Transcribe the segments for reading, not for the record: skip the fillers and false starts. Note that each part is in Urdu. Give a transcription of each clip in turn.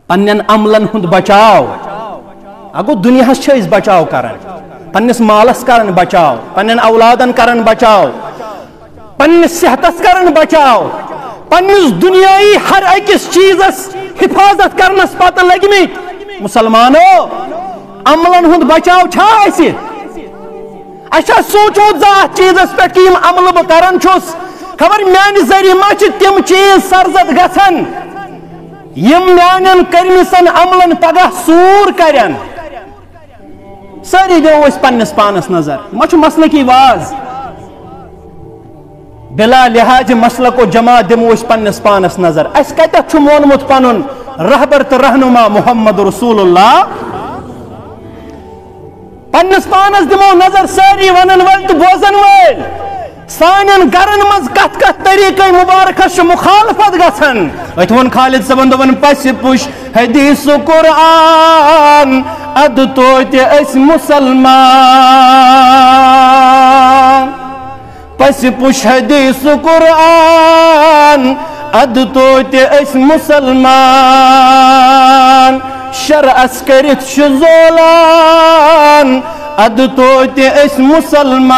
پنن عملن ہند بچاؤ اگو دنیا چھس بچاؤ کرن پنس مالس کرن بچاؤ پنن اولادن کرن بچاؤ پنس صحتس کرن بچاؤ پنس دنیای ہر اکس چیزس حفاظت کرنس پتہ لگمت مسلمانو عملن ہند بچاؤ چھا اسی اچھا سوچو ذات چیزس پہ کہ عمل بہ کران چھس خبر میانہ ذریعہ ما تم چیز سرزد گھن یم میانن کرمسن عملن پگہ سور کرن ساری دو اس پنس پانس نظر ما مسلہ کی واز بلا لحاظ مسلک و جماعت دمو اس پنس پانس نظر اس کتھ مونمت پنن رہبر تو رہنما محمد رسول اللہ پنس پانس دمو نظر ساری ونن ول تو بوزن ول سانن گرن مز کت کت طریقہ مبارکہ مخالفت گھن ون خالد صبن دپن پس پش حدیث قرآن اد توتہ اس مسلمان پس پش حدیث قرآن اد توتہ اس مسلمان شرعس کرت شزولان اد توتہ اس مسلمان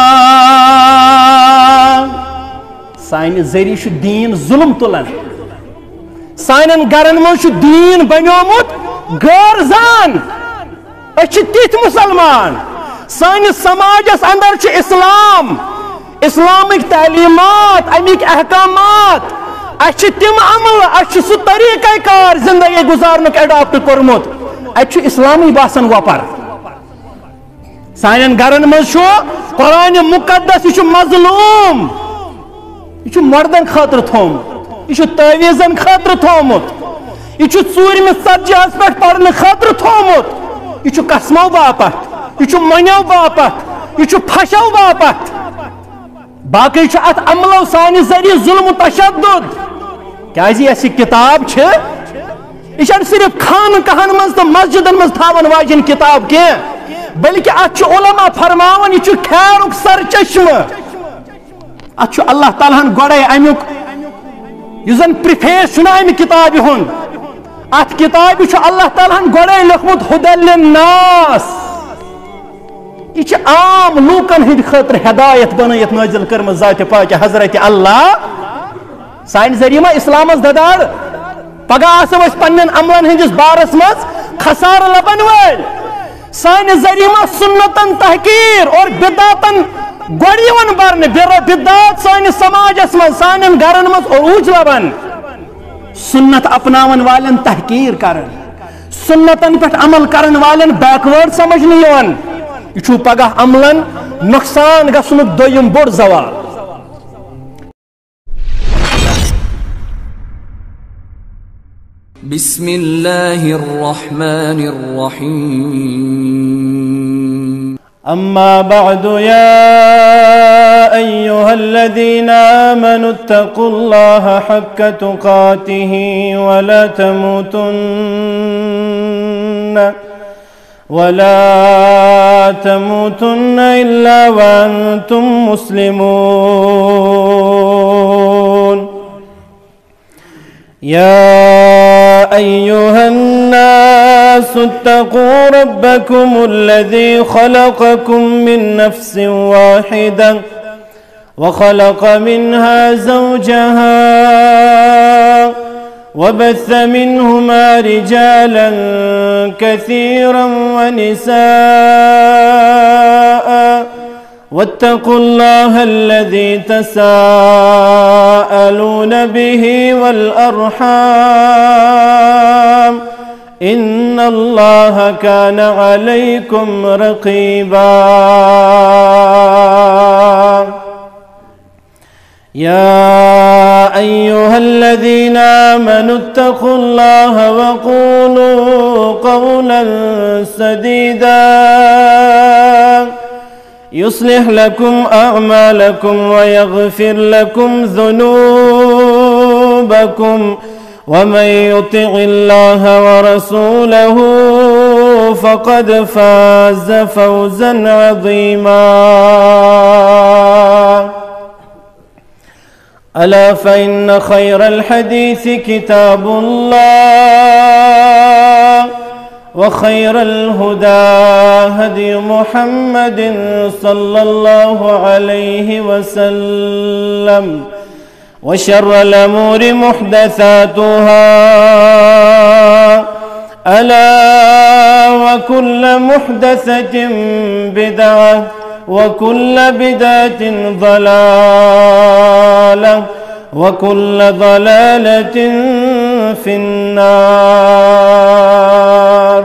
سانہ ذریعہ دین ظلم تلن سانن گرن من دین بنیومت غیر زان اچھ تیت مسلمان سانس سماجس اندر اسلام اسلامک تعلیمات امیک احکامات اچھ تم عمل اچھ سہ طریقہ کار زندگی گزارنک اڈاپٹ کورمت اچھ اسلامی باسن وپر سانن گرن من قرآن مقدس یہ مظلوم یہ مردن خاطر تھومت یہ تعویزن خاطر تھومت یہ ژورمس ژتجیس پہ پڑھنے خاطر تھومت یہ قسمو باپت یہ منو باپت یہ پھشو باپت باقی ات عملو سانہ ذریعہ ظلم و تشدد کیازِ یہ کتاب یہ صرف خان کہن مز تو مسجدن مز تھاون واجن کتاب کی بلکہ ات علماء فرماون یہ خیرک سر چشمہ ات اللہ تعالیٰ ہن گوڑے امیک یزن پریفیس ام کتاب ہند ات کتاب اللہ تعالیٰ ہن گوڑے لکھمت ہدی للناس یہ عام لوکن ہند خاطر ہدایت بنائت نازل کرم ذات پاک حضرت اللہ سان ذریعہ ما اسلامس ددار پگہ آسو اس پنن عملن ہندس بارس مز خسار لبن ول سان ذریعہ ما سنتن تحقیر اور بدعتن گوڑیون برن بدعت سان سماجس مز سانن گرن مز عروج لبن سنت اپناون والن تحقیر کرن سنتن پہ عمل کرن والن بیکورڈ سمجھنے یوان یہ پگہ عملن نقصان گھنک دویم بوڑ زوال بسم اللہ الرحمن الرحیم اما بعد یا ایها الذین آمنوا اتقوا اللہ حق تقاته ولا تموتن إلا وأنتم مسلمون يا أيها الناس اتقوا ربكم الذي خلقكم من نفس واحدة وخلق منها زوجها وبث منهما رجالا كثيرا ونساء واتقوا الله الذي تساءلون به والأرحام إن الله كان عليكم رقيبا يا أيها الذين آمنوا اتقوا الله وقولوا قولا سديدا يصلح لكم أعمالكم ويغفر لكم ذنوبكم ومن يطع الله ورسوله فقد فاز فوزا عظيما ألا فإن خير الحديث كتاب الله وخير الهدى هدي محمد صلى الله عليه وسلم وشر الأمور محدثاتها ألا وكل محدثة بدعة وكل بدعة ضلالة وكل ضلالة في النار.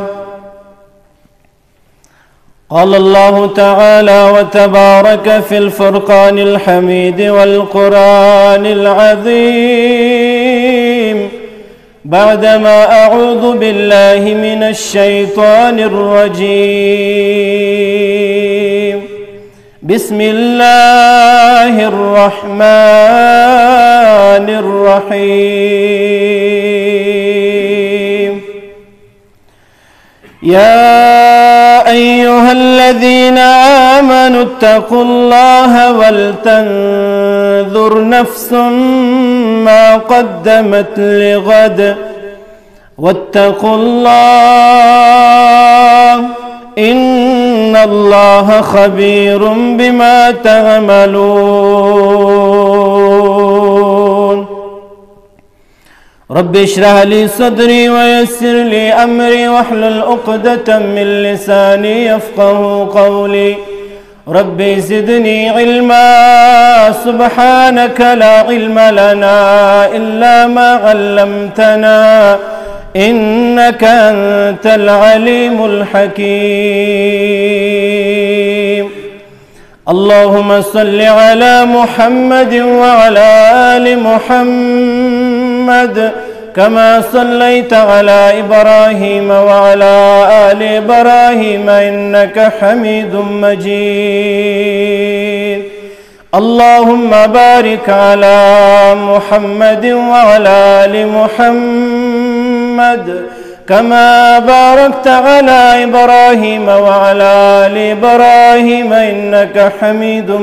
قال الله تعالى وتبارك في الفرقان الحميد والقرآن العظيم بعدما أعوذ بالله من الشيطان الرجيم. بسم الله الرحمن الرحيم. يا أيها الذين آمنوا اتقوا الله ولتنظر نفس ما قدمت لغد واتقوا الله إن الله خبير بما تعملون. رب اشرح لي صدري ويسر لي أمري واحلل عقدة من لساني يفقه قولي. رب زدني علما سبحانك لا علم لنا إلا ما علمتنا إنك أنت العليم الحكيم. اللهم صل على محمد وعلى آل محمد كما صليت على إبراهيم وعلى آل إبراهيم إنك حميد مجيد. اللهم بارك على محمد وعلى آل محمد كما باركت على إبراهيم وعلى آل إبراهيم إنك حميد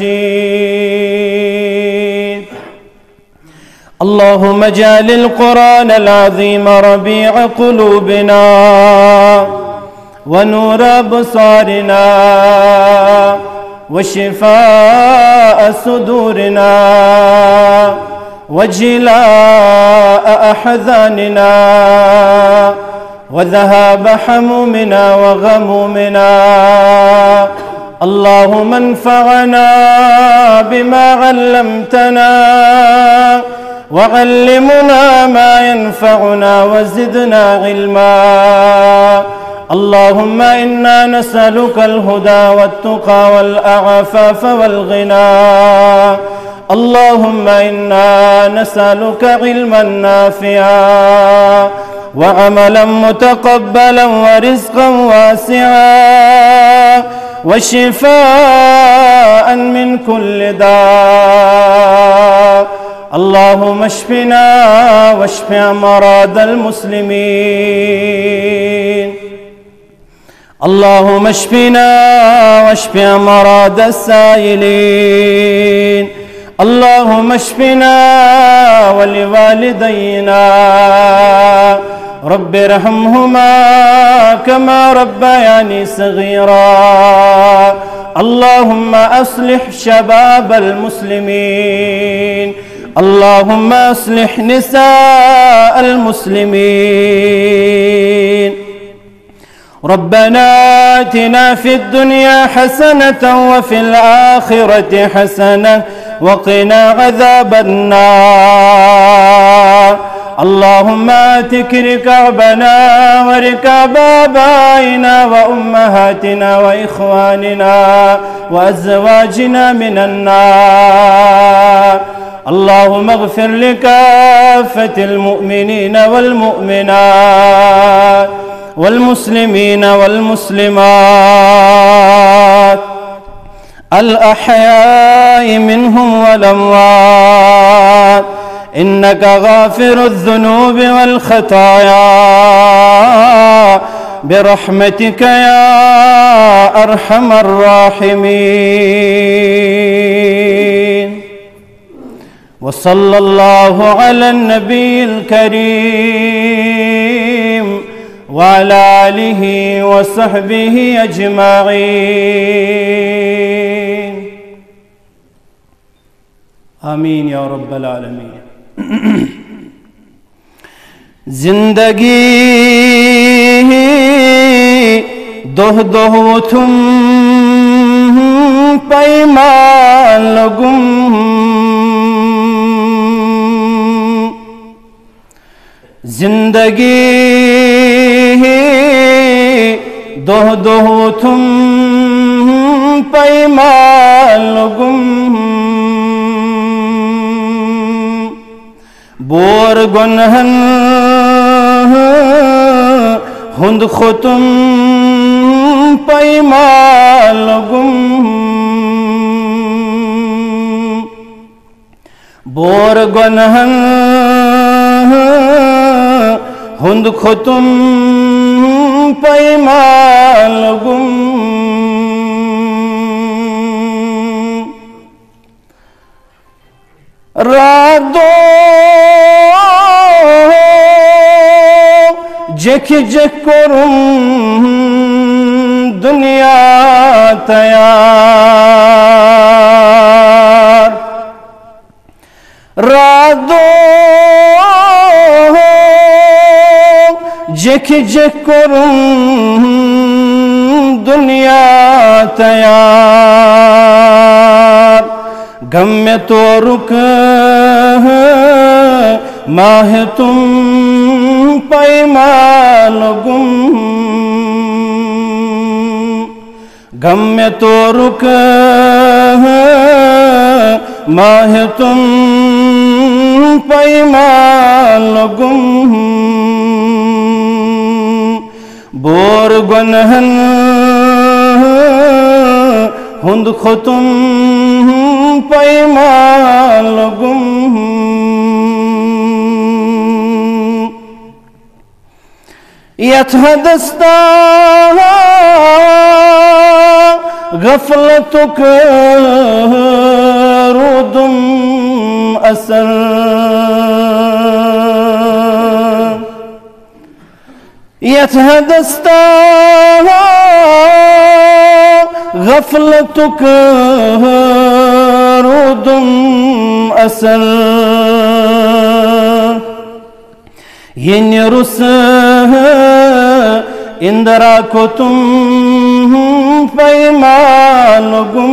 مجيد. اللهم اجعل القرآن العظيم ربيع قلوبنا ونور أبصارنا وشفاء صدورنا وجلاء أحزاننا وذهاب حمومنا وغمومنا. اللهم انفعنا بما علمتنا وعلمنا ما ينفعنا وزدنا علما. اللهم إنا نسألك الهدى والتقى والعفاف والغنى. اللهم إنا نسألك علما نافعا وعملا متقبلا ورزقا واسعا وشفاء من كل داء. اللهم اشفنا واشف أمراض المسلمين. اللهم اشفنا واشف أمراض السائلين. اللهم اشفنا ولوالدينا رب ارحمهما كما ربياني صغيرا. اللهم أصلح شباب المسلمين. اللهم أصلح نساء المسلمين. ربنا آتنا في الدنيا حسنة وفي الآخرة حسنة وقنا عذاب النار. اللهم آتك ركابنا وركاب آبائنا وأمهاتنا وإخواننا وأزواجنا من النار. اللهم اغفر لكافة المؤمنين والمؤمنات والمسلمين والمسلمات الأحياء منهم والأموات إنك غافر الذنوب والخطايا برحمتك يا أرحم الراحمين. وصلى الله على النبي الكريم وعلى آله وصحبه أجمعين آمین یا رب العالمین. زندگی دہ دہ وتھم پیمان لگم زندگی دہ دہ وتھم پیمان لگم بور گنہن ہند ختم پیمان لگم بور گنہن ہند ختم پیمان لگم رادو جک جک کرم دنیا تیار رادو جک جک کرم دنیا تیار غم میں تو رک ماہ تم پیمان لگم غم میں تو رک ماہ تم پیمان لگم بور گنہن ہند ختم پیمان لگم یت حدستا غفلتک رودم اثر یت حدستا غفلتک رودم اثر ین رس اندرا کو تم پیمان لگم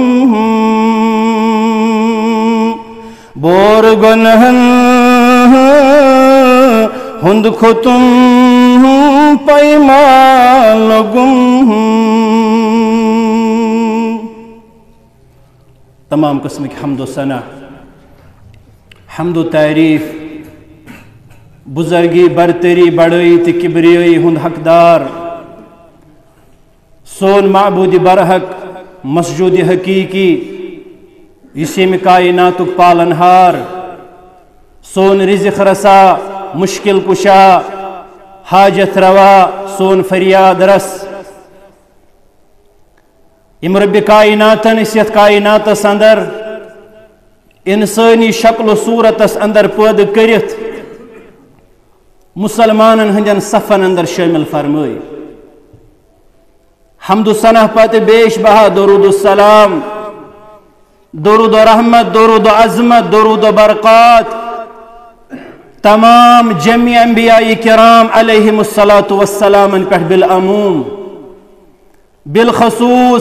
بور گنہن ہند ختم پیمان لگم. تمام قسم کی حمد و ثنا حمد و تعریف بزرگی برتری بڑائی تی کبریائی ہند حقدار سون معبود برحق مسجود حقیقی اسم کائنات پالنہار سون رزق رسا مشکل کشا حاجت روا سون فریاد رس ام رب کائناتن اس یت کائناتس اندر انسانی شکل و صورتس اندر پید کرت مسلمانن ہندن صفن اندر شامل فرمائی. حمد و ثنا پت بیش بہا درود السلام درود و رحمت درود و عظمت درود و برکات تمام جميع انبیاء کرام علیہم الصلاة والسلام پہ بالعموم بالخصوص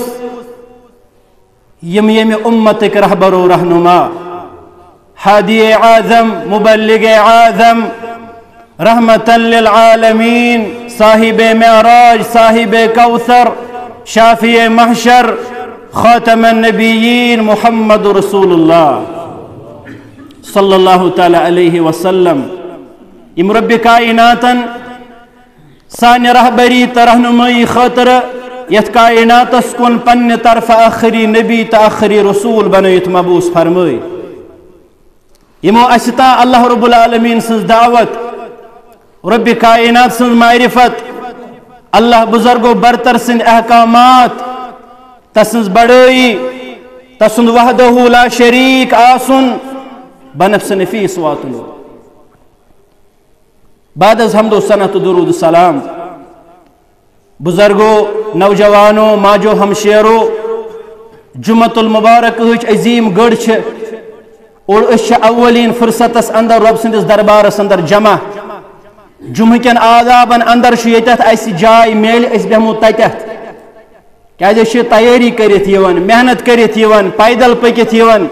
یم امتک رہبر و رہنما ہادی اعظم مبلغ اعظم رحمتا للعالمین صاحب معراج صاحب کوثر شافی محشر خاتم النبیین محمد رسول اللہ صلی اللہ تعالی علیہ وسلم. ام رب کائناتن سان رہبری رہنمائی خاطر یت کائناتس کن پنہ طرف آخری نبی تو آخری رسول بنیت مبعوث فرمائی. یمو استا اللہ رب العالمین سن دعوت رب کائنات سن معرفت اللہ بزرگ و برتر سن احکامات تسنز بڑائی تسند وحدہ لا شریک آسن بنفس نفیس واتن. بعد از حمد و ثنا و درود السلام بزرگو نوجوانو ماجو ہمشیرو جمعۃ المبارک عظیم گڑ اور اولین فرصتس اندر رب سندس دربارس اندر جمع جمعہ کن آدابن اندر یتت اس جائے میل اس بہمو تتت کیا تیاری کرت یوان محنت کرت یوان پیدل پکت یوان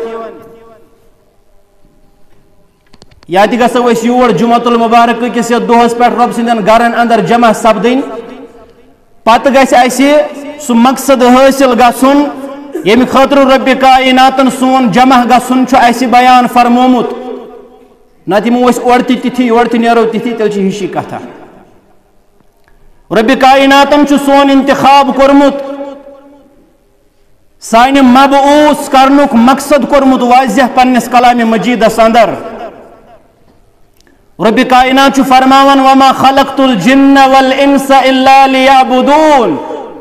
یا تہ گژھو أسۍ یور جمعۃ المبارک کس دہس پہ رب سندین گرن اندر جمع سپدن پتہ گژھِ اسہِ سُہ مقصد حٲصِل گژھُن ییٚمہِ خٲطرٕ رب کائناتن سون جمع گژھُن چھُ اسہِ بیان فرمومُت نتہٕ یِمو أسۍ اورٕ تہِ تِتھی یورٕ تہِ نیرو تِتھی تیٚلہِ چھِ ہِشی کتھا رب کائناتن چھُ سون انتخاب کوٚرمُت سانہِ مبعوث کرنُک مقصد کوٚرمُت واضح پننِس کلامِ مجیدس اندر رب کائنات چھُ فرماوان وما خلقت الجن والانس الا ليعبدون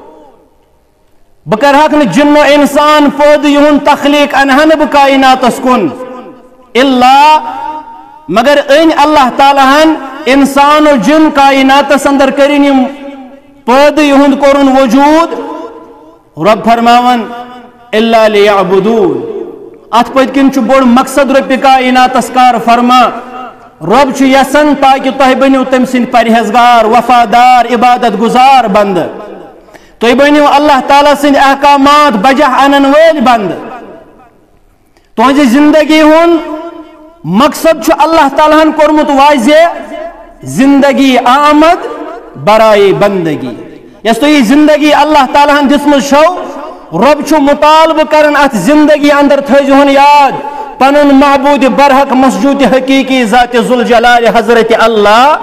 بہ کرہک نہ جن و انسان پٲدٕ یِہُنٛد تخلیق انہا نہٕ بہ کائناتس کُن الا مگر أنۍ اللہ تعالیٰ ہن انسان و جن کائناتس اندر کرن یِم پٲدٕ یِہُنٛد کوٚرُن وجوٗد رب فرماوان الا ليعبدون اتھ پٔتۍ کِنۍ چھُ بوٚڑ مقصد رب کائناتس کار فرما رب چھُ یژھان تاکہ تُہۍ بٔنِو تٔمۍ سٕنٛدۍ پرہیزگار وفادار عبادت گزار بندٕ تُہۍ بٔنِو اللہ تعالیٰ سٕنٛدۍ احکامات بجہ انن وٲلۍ بندٕ تُہنٛزِ زندگی ہُنٛد مقصد چھُ اللہ تعالیٰ ہن کوٚرمُت واضح زندگی آمد برائے بندگی یس تُہۍ یہِ زندگی اللہ تعالیٰ ہن دِژمٕژ چھو رب چھُ مطالبہٕ کران اتھ زندگی اندر تھٲیزِہون یاد پنن معبود برحق مسجود حقیقی ذات ذوالجلال حضرت اللہ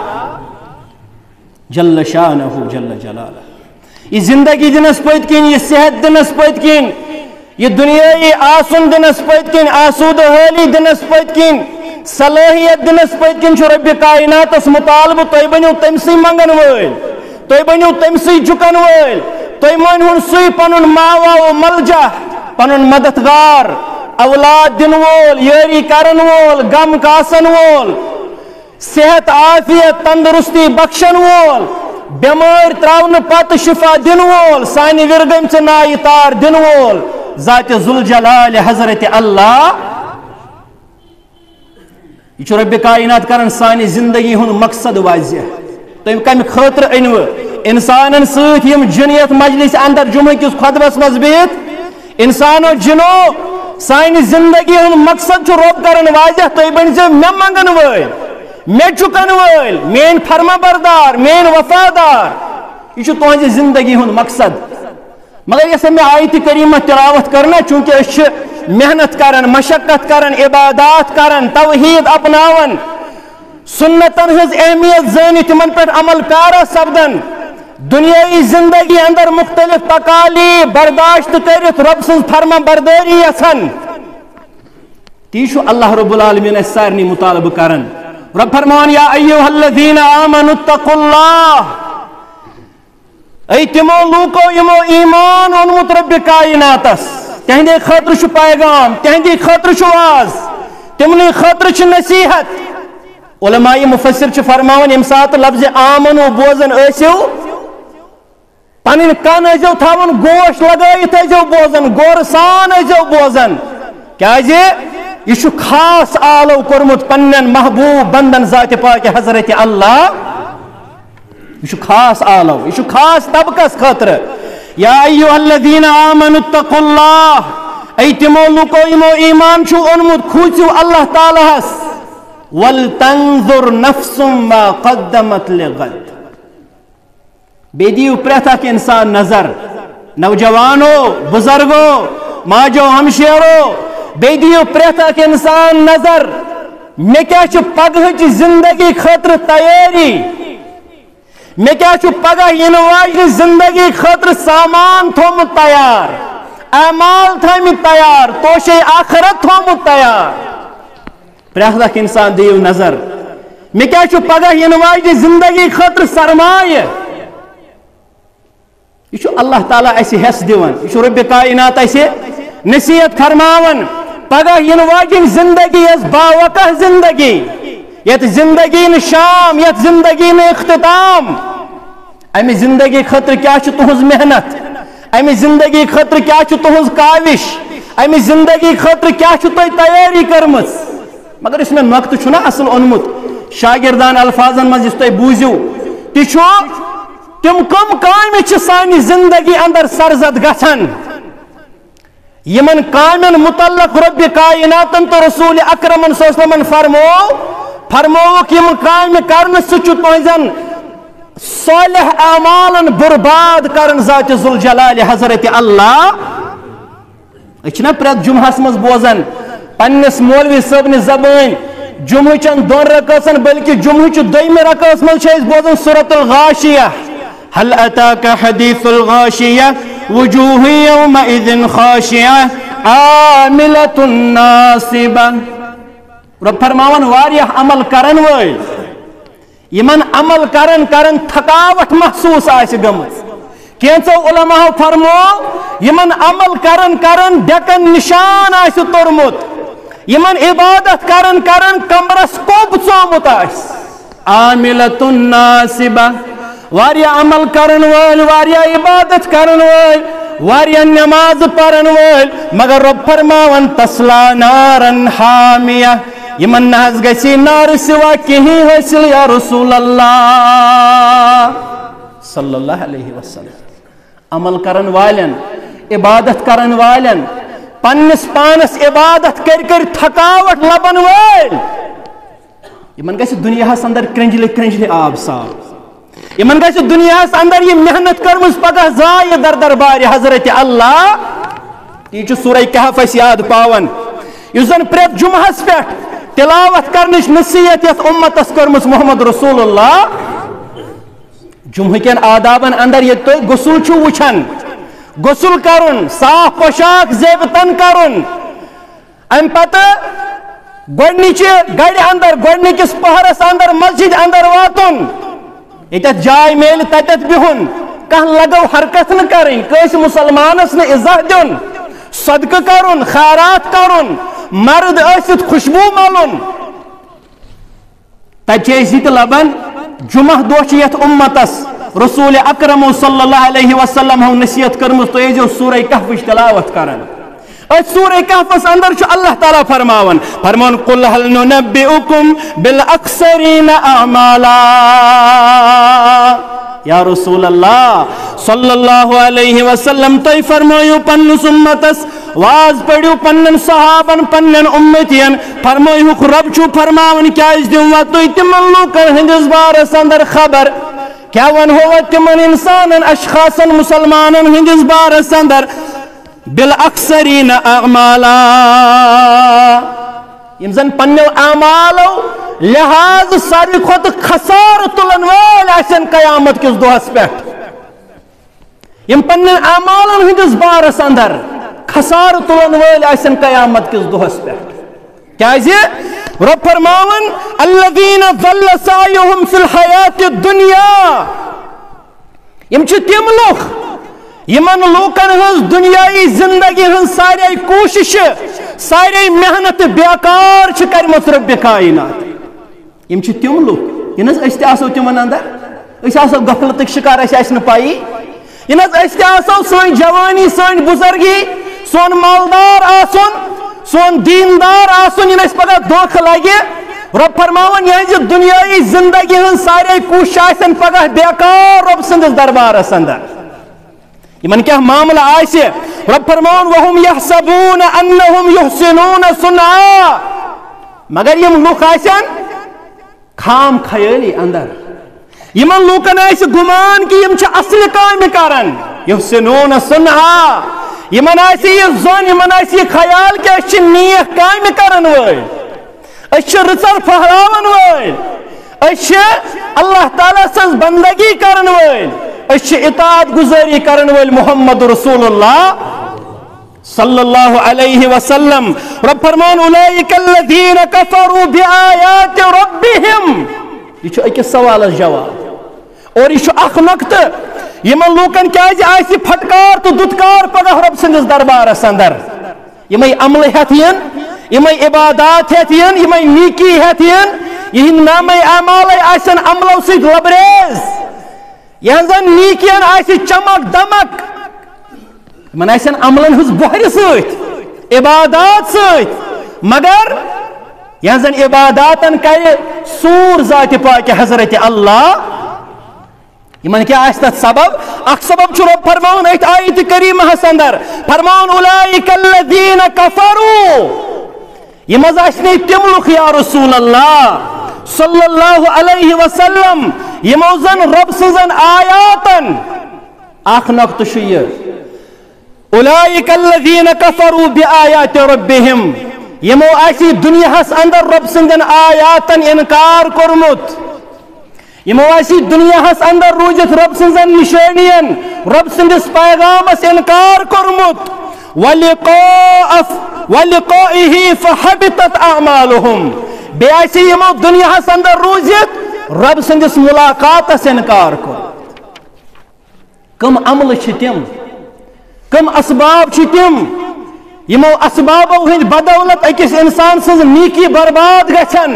جل شانہ جل جلالہ یہ زندگی دنس پت کن یہ صحت دنس پت کن یہ دنیای آسن دنس پت کن آسود حالی دنس پت کن صلاحیت دنس پت کن رب کائناتس مطالبہ تُہۍ بنیو تمسی منگن وٲلۍ تُہۍ بنیو تمسی جُکن وٲلۍ تُہۍ مٲنۍہُن سُے پنن ماوا و ملجا پنن مددگار اولاد دن وول یاری کرن وول غم کاسن وول صحت عافیت تندرستی بخشن وول بیمار تراون پت شفا دن وول سانہ ورگمچ نایہ تار دن وول ذات ذوالجلال حضرت اللہ یہ رب کائنات کرن سانہ زندگی ہند مقصد واضح تم کم خاطر انو انسانن ست یم جنیت مجلس اندر جمعہ کس خطبس مز بہت انسانو جنو سانہ زندگی ہند مقصد چھُ رب کرن واضح تُہۍ بنزیو مےٚ منگن وٲلۍ مےٚ چُکن وٲلۍ میٲنۍ فرما بردار میٲنۍ وفادار یہ چھُ تُہنٛزِ زندگی ہند مقصد مگر یس مےٚ آیتہِ کریمہ تلاوت کرنا چونکہ أسۍ چھِ محنت کران مشقت کران عبادات کران توحید اپناون سنتن ہٕنٛز اہمیت زٲنِتھ تمن پٮ۪ٹھ عمل پیارا سپدان دنیائی زندگی اندر مختلف تکالیف برداشت کرت رب سن فرما برداری یژھان تی چھُ اللہ رب العالمین اس سارنی مطالبہ کران رب فرمان یا ایھا الذین آمنوا اتقوا اللہ ای تمو لوکو یمو ایمان اونمت رب کائناتس تہندے خاطر چھُ پیغام تہندی خاطر چھُ واز تمنی خاطر چھُ نصیحت علماء مفسر چھِ فرماوان ییٚمہِ ساتہٕ لفظ آمنو بوزان ٲسِو پن کن ٲسۍزیو تھاوان گوش لگٲیِتھ ٲسۍزیو بوزان غور سان ٲسۍزیو بوزان کیازِ یہ چھُ خاص آلو کوٚرمُت پننٮ۪ن محبوب بندن ذات پاک حضرت اللہ یہ چھُ خاص آلو یہ چھُ خاص طبقس خاطرٕ یا ایھا الذین آمنوا اتقوا اللہ ای تمو لوکو یمو ایمان چھُ اوٚنمُت کھوٗژِو اللہ تعالیٰ ہس ولتنظر نفس ما قدمت لغد بے دیو پرٛٮ۪تھ اکھ انسان نظر نوجوانو بزرگو ماجو ہمشیرو بے دیو پرٛٮ۪تھ اکھ انسان نظر مےٚ کیٛاہ چھُ پگہٕچ زندگی خٲطرٕ تیٲری مےٚ کیٛاہ چھُ پگہہ یِنہٕ واجنہِ زندگی خٲطرٕ سامان تھوٚمُت تیار اعمال تھٲمٕتۍ تیار توشے آخرت تھوٚمُت تیار پرٛٮ۪تھ اکھ انسان دِیِو نظر مےٚ کیٛاہ چھُ پگہہ یِنہٕ واجنہِ زندگی خٲطرٕ سرمایہ یہ اللہ تعالیٰ اسہِ حصہٕ دِوان یہ رب کائنات اسہِ نصیحت فرماوان پگہہ یِنہٕ واجنہِ زندگی ٲس باوقع زندگی یتھ زندگی نہٕ شام یتھ زندگی نہٕ اختتام امی زندگی خطر کیا تہذ محنت امی زندگی خطر کیا تہذ کاوش امی زندگی خطر کیا تھی تیاری کرمت مگر اس میں نقط چھنا اصل اونمت شاگردان الفاظن مز اس تھی بوزیو تہ تم کم کامہ سانہ زندگی اندر سرزد گھن یمن کامن متعلق رب کائناتن تو رسول اکرم صلی اللہ علیہ وسلم فرموک یم کام کرن تہذن صالح اعمالن برباد کرن ذات ذوالجلال حضرت اللہ اچھنا پریت جمعہ مز بوزن پنس مولوی صبن زبان جمعہ چن دون رکعتن بلکہ جمعہ دویم رکعت مز بوزن سورۃ الغاشیہ هل اتاك حديث الغاشية وجوه يومئذ خاشعة عاملة ناصبة رب فرماون واریاہ عمل کرن وٲلۍ یمن عمل کرن تھکاوٹ محسوس آس گمت کینچو علماء فرمو یمن عمل کرن ڈیکن نشان آس تورمت یمن عبادت کرن کمرس کوب ژومت آس عاملۃ ناصبہ واریاہ عمل کرن وٲلۍ واریاہ عبادت کرن وٲلۍ واریاہ نماز پرن وٲلۍ مگر رب فرماون تسلا نارن حامیہ یمن ناز گسی نار سوا کہیں حاصل یا رسول اللہ صلی اللہ علیہ وسلم عمل کرن والن عبادت کرن والن پنس پانس عبادت کر تھکاوٹ لبن وال یمن گسی دنیا اندر کرنجلے آب صاف یمن گسی دنیا اندر یہ محنت کرمز پگہ ضائع در دربار حضرت اللہ یہ سورہ کہف اس یاد پاون اس زن پریت جمعہ پہ تلاوت کرنش نصیحت یت امتس کرمز محمد رسول اللہ جمعہ کین آدابن اندر یہ تو غسل چھو وچھن غسل کرن صاف پوشاک زیبتن کرن ام پتہ گوڑنچ گڑ اندر گوڑنکس پہرس اندر مسجد اندر واتن یتت جائے میل تتت بہن کہاں لگو حرکت نہ کریں کس مسلمانس نے عزت دن صدقہ کرن خیرات کرن مرد ٲسِتھ خوشبو ملن تجیزیت لبن جمعہ دۄہ یت امتس رسول اکرم صلی اللہ علیہ وسلم ہو نصیحت کرمز تو یہ سورہ کہف تلاوت کرن اس سورہ کہف اندر چھُ اللہ تعالیٰ فرمان قل هل ننبئکم بالاکثرین اعمالا یا رسول اللہ صلی اللہ علیہ وسلم تُہۍ فرمٲیِو پننِس امتس واز پڑھو پنن صحابن پنن امتین فرمٲیہُکھ رب چھُ فرماون کیازِ دِموا تُہۍ تِمن لوٗکن ہٕنٛدِس بارس اندر خبر کیا ونہو تِمن انسانن اشخاصن مسلمانن ہٕنٛدِس بارس اندر بالاکثرین اعمالا یم زن پنو اعمالو لحاظ ساروی کھوت خسار تلن وول آسن قیامت کس دۄہس پٮ۪ٹھ یم پنن اعمالن ہٕنٛدِس بارس اندر خسار تلن وول آسن قیامت کس دۄہس پٮ۪ٹھ کیازِ رب فرماون الذین ضل سعیہم فی الحیات الدنیا یم چھِ تِم لُکھ یمن لوکن ہز دنیای زندگی ہز سارے کوشش سارے محنت بیکار کرمت رب کائنات یم چھ تم لوگ ینس اس تہ آسو تمن اندر اس آسو غفلتک شکار اس نہ پائی ینس اس تہ آسو سون جوانی سون بزرگی سون مالدار آسن سون دیندار آسن ینس پگہ دھوکہ لگہ رب فرماون یہ دنیای زندگی ہز سارے کوشش آسن پگہ بیکار رب سندس دربارس اندر یمن کیا معاملہ آسے رب فرمان وهم يحسبون انهم يحسنون صنعا مگر یم لوک آسن خام خیالی اندر یمن لوکن آس گمان کہ یم چھ اصل کام کرن يحسنون صنعا یمن آس یہ زن یمن آس یہ خیال کہ اس چھ نیک کام کرن وول اس چھ رچل پھہراون وول اس چھ اللہ تعالی سز بندگی کرن وول اس اطاعت گزاری کرن وال محمد رسول اللہ صلی اللہ علیہ وسلم رب فرمان اولئک الذین کفروا بآیات ربهم یہ ایک سوال جواب اور یہ اخ نقطہ یمن لوکن کیازِ آسی پھٹکار تو دتکار پگہ رب سندس دربارس اندر یمے عمل ہتھین یمے عبادات ہتھین یمے نیکی ہتھین یہ نام اعمال آسن عملو سۭتۍ لبریز यह जन नीकियन आसि चमक दमक मन आसन अमलन हज बहर सत इबादत सत मगर यह जन इबादतन कर सूर जात पाक हजरत अल्लाह यमन क्या तथ सबब अख सबब छु रब फरमान अत आयत करीम अंदर फरमान उलाइकल्लज़ीन कफरू यम आसने तिम लुक या रसूल अल्लाह सल्लल्लाहु अलैहि वसल्लम यमो जन रब सजन आयातन अख नक्त छु ये उलाइकल्लज़ीन कफरू बिआयात रब्बिहिम यमो आसी दुनियास अंदर रब सजन आयातन इनकार कोरमुत यमो आसी दुनियास अंदर रूजित रब सजन निशानियन रब सदिस पैगामस इनकार कोरमुत वलिक़ाइहि फहबितत अअमालुहुम बेआसी यमो दुनियास अंदर रूजित रब सदिस मुलाकातस इनकार कोर कम अमल छ तिम कम असबाब छ तिम यमो असबाबों हिंद बदौलत अकिस इंसान सज नीकी बर्बाद गछन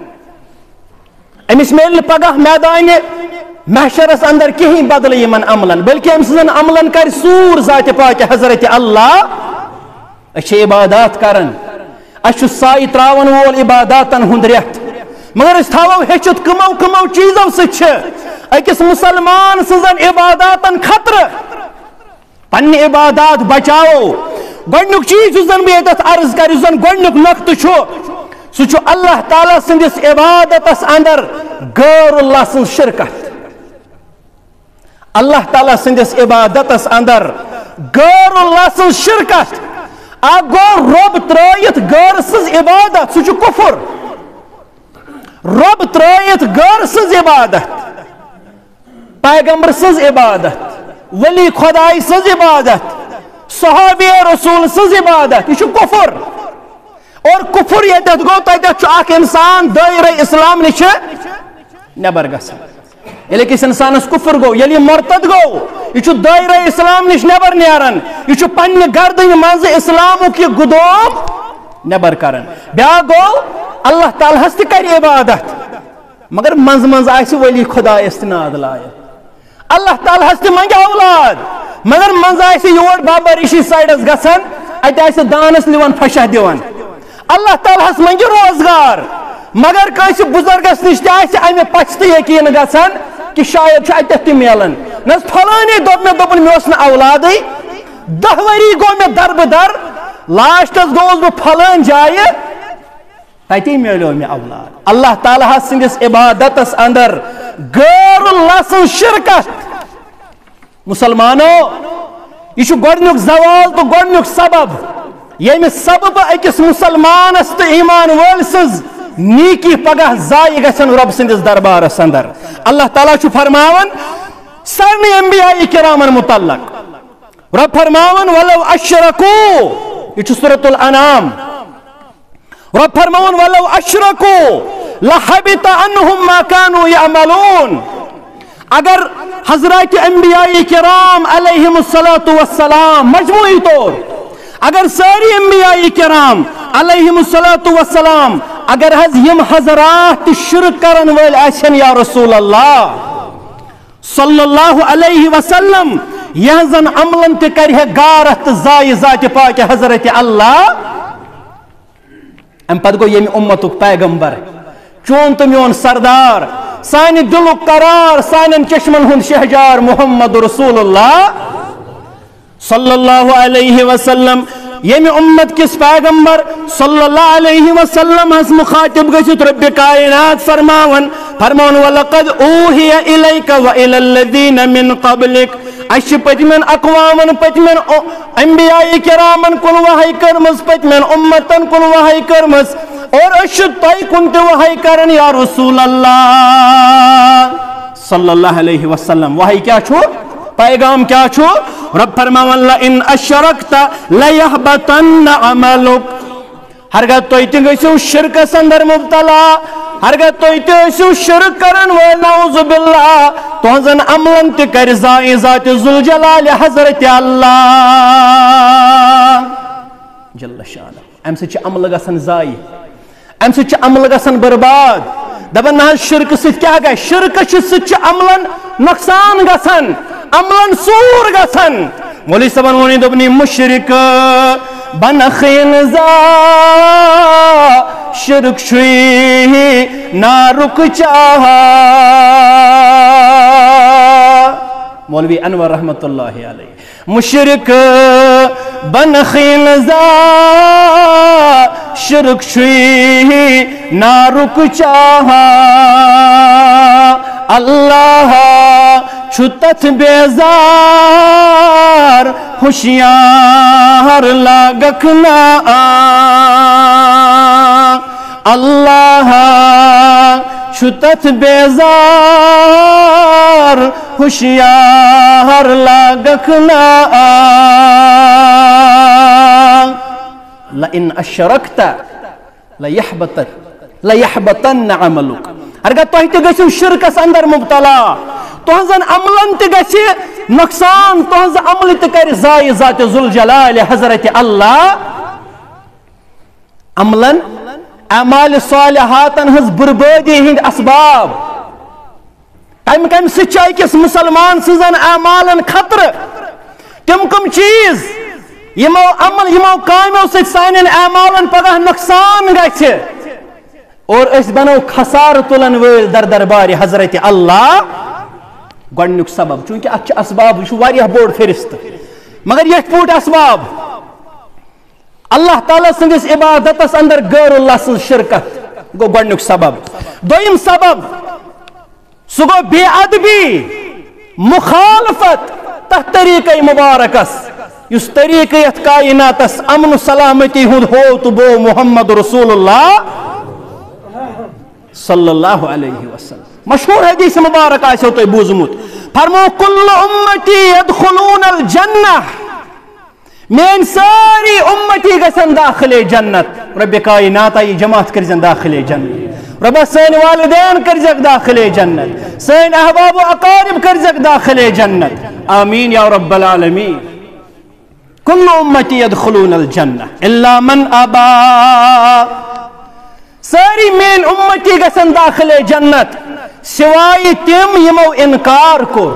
अमिस मेल पगह मैदान महशरस अंदर कहीं बदल यमन अमलन बल्कि अम सजन अमलन कर सूर जात पाक हजरत अल्लाह अच्छे इबादत करन अच्छु साई त्रावन वोल इबादतन हुंद रेत मगर थावो हेचुत कमो कमो चीजों सच अकिस मुसलमान सजन इबादतन खतर पन्ने इबादत बचाओ गोडनुक चीज जुन बे अर्ज कर जुन गोडनुक नक्त छु सु छु अल्लाह ताला संदिस इबादतस अंदर गैरुल्लाह सं शिरकत अल्लाह ताला संदिस इबादतस अंदर गैरुल्लाह सं शिरकत आ गो रब त्रयत गैर सज इबादत सु छु कुफर रब त्रयत गैर सज इबादत पैगंबर सज इबादत वली खुदाई सज इबादत सहाबी रसूल सज इबादत यह कुफर और कुफर ये गो तक इंसान दायरे इस्लाम निश नबर गल किस इंसानस कुफर गो ये मुर्तद गो यह दायरे इस्लाम निश नबर नेरान यह पन्ने गर्दन मज इस्लाम यह गुदोम नबर करन ब्या गो अल्लाह ताला हस कर इबादत मगर मज मज आसि वली खुदायस नाद लायक अल्लाह ताला हस मंगे औलाद मगर मज आसि योर बाबा ऋषि साइडस गसन अत दानस लिवन फशह दिवन अल्लाह ताला हस मंगे रोजगार मगर कंस बुजुर्गस निश अमे पछत यकीन गसन कि शायद अत मिलन न फलाने दोप मे दोपन मे न औलाद 10 वरी गो मे दरबदर लास्टस गोस बह फलान जाय तती मिलो मे औलाद अल्लाह ताला हस सिंदिस इबादतस अंदर गैरुल्लाह सं शिरकत मुसलमानो यह गोडनुक जवाल तो गोडनुक सबब ये सबब अकिस मुसलमानस तो ईमान वल सज नीकी पगह जाय गसन रब सदिस दरबारस अंदर अल्लाह ताला छु फरमावन सारे अंबिया किरामन मुतल्लक रब फरमावन वलौ अशरकू यह सूरतुल अनाम रब फरमावन वलौ अशरकू लहबित अन्हुम मा कानू यअमलून अगर हजरत अंबिया किराम अलैहिमुस्सलातु वस्सलाम मजमूई तौर अगर सारी अंबिया किराम अलैहिमुस्सलातु वस्सलाम अगर हज यम हजरात शिरक करन वल आसन या रसूल अल्लाह सल्लल्लाहु अलैहि वसल्लम यह जन अमलन ते करह गारत जाय जात पाक हजरत अल्लाह अम पद गो यम उम्मतुक पैगंबर चोन तो मोन सरदार सान दिलुक करार सान चश्मन हुंद शहजार मुहम्मद रसूलुल्लाह सल्लल्लाहु अलैहि वसल्लम यम उम्मत किस पैगंबर सल्लल्लाहु अलैहि वसल्लम हस मुखातिब गसित रब्ब कायनात फरमावन फरमान वलक़द ऊहिया इलैका व इलल्लज़ीना मिन क़ब्लिक अश पतमन अक़वामन पतमन अंबिया किरामन कुन वहई करमस पतमन उम्मतन कुन वहई करमस और अश तय कुन ते वहई करन या रसूल अल्लाह सल्लल्लाहु अलैहि वसल्लम वहई क्या छु पैगाम क्या छु रब फरमावन ला इन अशरकता लयहबतन्न अमलुक हरगत तोय ते गसु शिरकस अंदर मुब्तला हरगत तोय ते गसु शिरक करन व नऊज़ु बिल्लाह तोजन अमलन ते कर जाए जात जुल जलाल हजरत अल्लाह जल्ल शान अम से अमल गसन जाए अम से अमल गसन बर्बाद दपन ना शिरक सत क्या गए शिरक सत अमलन نقصان گژھان عملن سور گژھان مولوی صاحبن ونی دوٚپنی مشرک بنخین زا شرک چھوئی نارک چاہا مولوی انور رحمت اللہ علیہ مشرک بنخین زا شرک چھوئی نارک چاہا اللہ چھتت بیزار ہوشیار لاگک نا اللہ چھتت بیزار ہوشیار لاگک نا لئن اشرکت لیحبطن عملک اگر تُہۍ تہِ گٔژھِو شرکس اندر مبتلا تُہنٛزن عملن تہِ گژھِ نۄقصان تُہنٛزِ عملہِ تہِ کرِ ضایہِ ذاتِ ذوالجلالِ حضرت اللہ عملن اعمال صالحاتن ہٕنٛز بربٲدی ہٕنٛدۍ اسباب کمہِ سۭتۍ چھِ أکِس مسلمان سٕنٛزن اعمالن خطرٕ تِم کم چیٖز یمو کامیو سۭتۍ سانٮ۪ن اعمالن پگاہ نۄقصان گژھِ اور أسۍ بنو خسارٕ تُلن وٲلۍ در دربارِ حضرت اللہ گۄڈنیُک سبب چوٗنٛکہِ اتھ چھِ اسباب یہِ چھُ واریاہ بوٚڑ فہرست مگر یتھ پٲٹھۍ اسباب اللہ تعالیٰ سٕنٛدِس عبادتس اندر غیر اللہ سٕنٛز شرکت گوٚو گۄڈنیُک سبب دوٚیِم سبب سُہ گوٚو بے ادبی مخالفت تتھ طریقے مبارکس یُس طریقہٕ یتھ کائناتس امن و سلامتی ہُنٛد ہو تہٕ بو محمد رسول اللہ صلی اللہ علیہ وسلم مشہور حدیث مبارک آسیو تُہۍ بوٗزمُت فرمو کل امتی یدخلون الجنہ میٲنۍ ساری امتی گژھن داخلے جنت رب کائنات آیہِ جماعت کٔرزن داخلے جنت ربا سٲنۍ والدین کٔرزکھ داخلے جنت سٲنۍ احباب و اقارب کٔرزکھ داخلے جنت آمین یا رب العالمین کل امتی یدخلون الجنہ الا من ابا ساری مین امتی گژھن داخلے جنت سوائے تم یمو انکار کور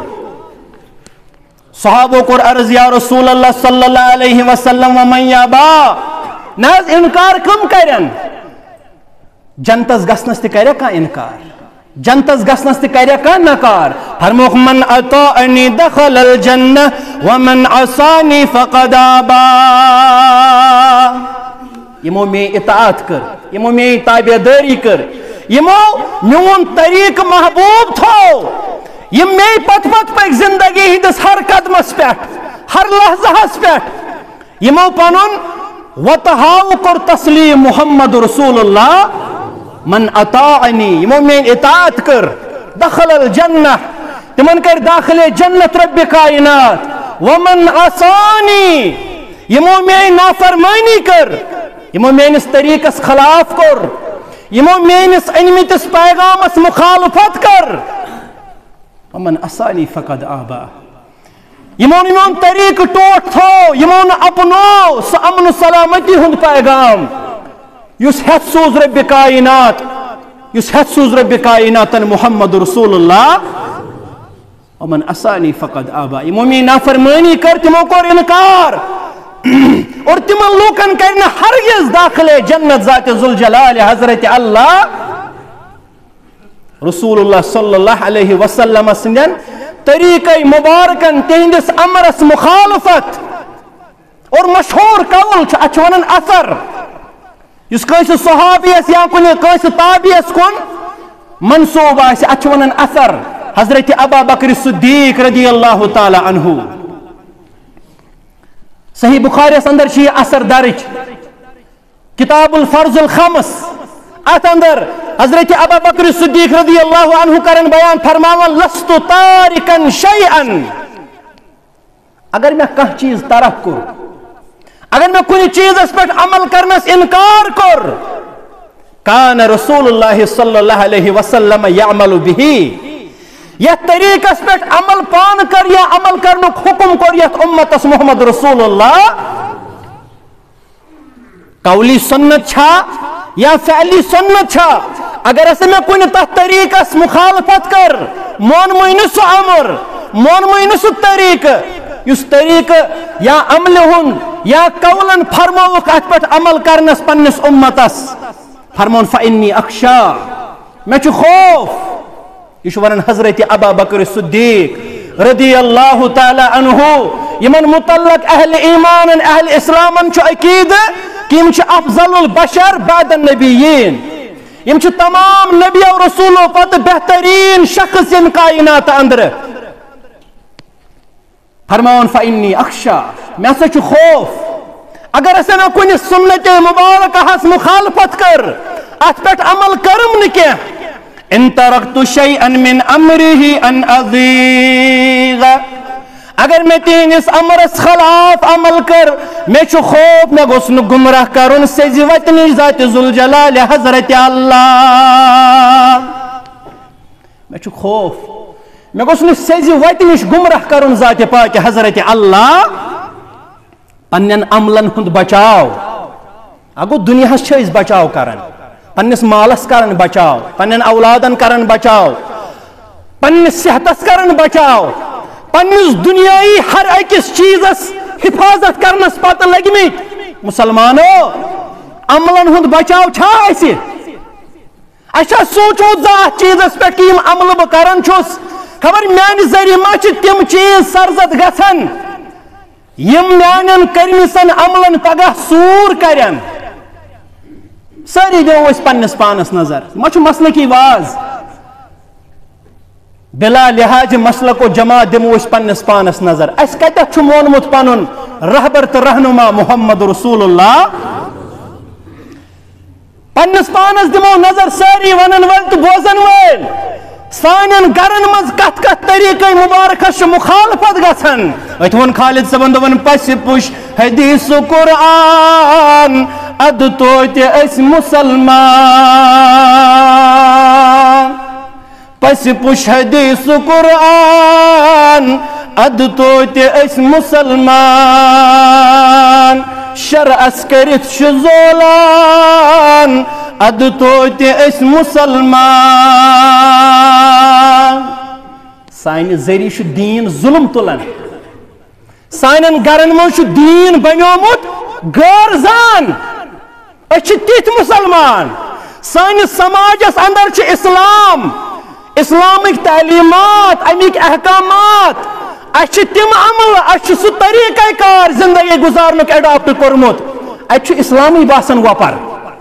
صحابو کور عرض یا رسول اللہ صلی اللہ علیہ وسلم ومن یابا ناز انکار کم کرن جنتس گژھنس تہِ کریا کانٛہہ انکار جنتس گژھنس تہِ کریا کانٛہہ نکار فرموکھ من اطاعنی دخل الجنہ ومن عصانی فقد آبا یمو میں اطاعت کر یمو میں تابعداری کر یمو میون طریق محبوب تھو یم میں پت پت پک زندگی ہندس ہر قدمس پیٹھ ہر لحظہس پیٹھ یمو پنن وتہاو کر تسلیم محمد رسول اللہ من اطاعنی یمو میں اطاعت کر دخل الجنہ تمن کر داخل جنت رب کائنات ومن عصانی یمو میں نافرمانی کر یمو میانس طریقس خلاف کر یمو میانس انمتس پیغامس مخالفت کر ومن عصانی فقد آبا یمو میون طریق ٹوٹ تھو یمو اپنو سہ امن سلامتی ہند پیغام یس ہتھ سوز رب کائنات یس ہتھ سوز رب کائنات محمد رسول اللہ ومن عصانی فقد آبا یمو می نافرمانی کر تمو کور انکار اور تمن لوکن کرنا ہرگز داخلے جنت ذات ذوالجلال حضرت اللہ رسول اللہ صلی اللہ علیہ وسلم سندن طریقہ مبارکن تہندس امرس مخالفت اور مشہور قول اچھ ونن اثر اس کس صحابیس یا کن کس تابعیس کن منصوب آسہ اچھ ونن اثر حضرت ابا بکر صدیق رضی اللہ تعالی عنہ صحیح بخاری اندر چھ یہ اثر درج کتاب الفرض الخمس ات اندر حضرت ابا بکر صدیق رضی اللہ عنہ کرن بیان فرماون لست تارکن شیئا اگر میں کانٛہہ چیز ترک کور اگر میں کُنہِ چیزس پہ عمل کرنس انکار کور کان رسول اللہ صلی اللہ علیہ وسلم یعمل به یت طریقس پہ عمل پان کر یا عمل کرنک حکم کور یت امتس محمد رسول اللہ قولی سنت چھا یا فعلی سنت چھا اگر اسے میں کن تحت طریقس مخالفت کر مون مین سو امر مون مین سو طریقہ اس طریقہ یا عمل ہن یا قولن فرموک ات پہ عمل کرنس پنس امتس فرمون فانی اخشا میں چھ خوف یہ ونان حضرت ابا بکر صدیق رضی اللہ تعالی عنہ یمن متعلق اہل ایمان اہل اسلام چھ عقید کہ یم چھ افضل البشر بعد النبیین یم چھ تمام نبی اور رسولوں پتہ بہترین شخص ان کائنات اندر فرمان فانی اخشا میں سے چھ خوف اگر اسے نہ کن سنت مبارکہ ہس مخالفت کر ات پہ عمل کرم نکہ ان ترکت شیئا من امره ان اذیغ اگر میں تین اس امرس خلاف عمل کر میں چھ خوف میں گوسن گمراہ کرن سیزی وطنی ذات ذوالجلال حضرت اللہ میں چھ خوف میں گوسن سیزی وطنی گمراہ کرن ذات پاک حضرت اللہ پنن عملن ہند بچاؤ اگو دنیا چھس بچاؤ کرن پنس مالس کرن بچاؤ پنن اولادن کرن بچاؤ پنس صحتس کرن بچاؤ پنس دنیای ہر اکس چیزس حفاظت کرنس پتہ لگمت مسلمانو عملن ہند بچاؤ چھا اسی اچھا سوچو ذات چیزس پہ کیم عمل بہ کرن چھس خبر میان ذریعہ ما چھ تم چیز سرزد گژھن یم میانن کرمسن عملن پگہ سور کرن ساری دو اس پنس پانس نظر ما چھ مسلکی واز بلا لحاظ مسلک و جماعت دمو اس پنس پانس نظر اس کتھ چھ مونمت پنن رہبر تو رہنما محمد رسول اللہ پنس پانس دمو نظر ساری ونن ول تو بوزن ول سانن گرن مز کت کت طریقہ مبارکہ مخالفت گژھن ات ون خالد صبن دون پس پش حدیث قرآن اد توت اس مسلمان پس پش حدیث قرآن اد توت اس مسلمان شرعس کرت شزولان اد توت اس مسلمان سان ذریعہ چھ دین ظلم تلن سانن گرن من چھ دین بنیومت غیر زان اچھ تیت مسلمان سانس سماجس اندر چھ اسلام اسلامک تعلیمات امیک احکامات اچھ تم عمل اچھ سہ طریقہ کار زندگی گزارنک اڈاپٹ کورمت اچھ اسلامی باسن وپر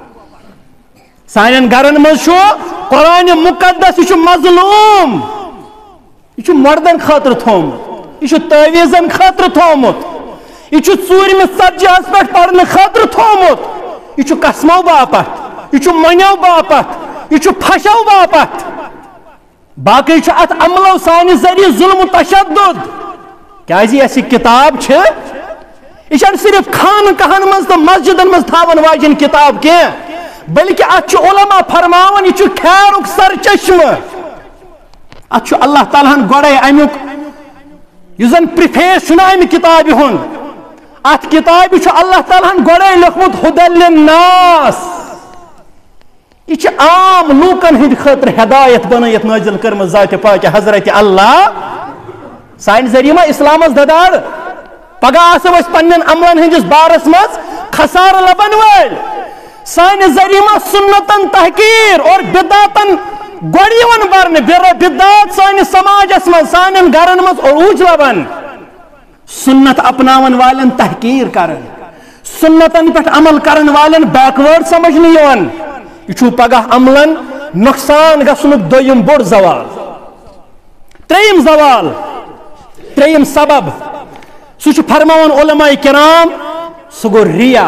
سانن گرن من چھو قرآن مقدس یہ مظلوم یہ مردن خاطر تھومت یہ تعویزن خاطر تھومت یہ ژورمہ سجاس پہ پڑھنے خاطر تھومت یہ قسمو باپت یہ منو باپت یہ پھشو باپت باقی ات عملو سانہ ذریعہ ظلم و تشدد کیازِ اس کتاب یہ صرف خانقاہن مز تو مسجدن مز تھاون واجن کتاب کی بلکہ ات علماء فرماون یہ خیرک سر چشمہ ات اللہ تعالیٰ گوڑے امیک یزن پریفیس امہ کتاب ہن ات کتاب اللہ تعالیٰ گوڑے لکھمت ہدی للناس یہ عام لوکن ہند خاطر ہدایت بنائت نازل کرم ذات پاک حضرت اللہ سان ذریعہ اسلام ددار پگہ آسو اس پنن عملن ہندس بارس مز خسار لبن ول سان ذریعہ سنتن تحقیر اور بدعتن گوڑیون برن بدعات سان سماجس مز سان گرن مز عروج لبن سنت اپناون والن تحقیر کرن سنتن پہ عمل کرن والن بیکورڈ سمجھنے یون یہ پگہ عملن نقصان گھنک دویم بوڑ زوال تریم زوال تریم سبب سہ فرماون علماء کرام سہ گو ریا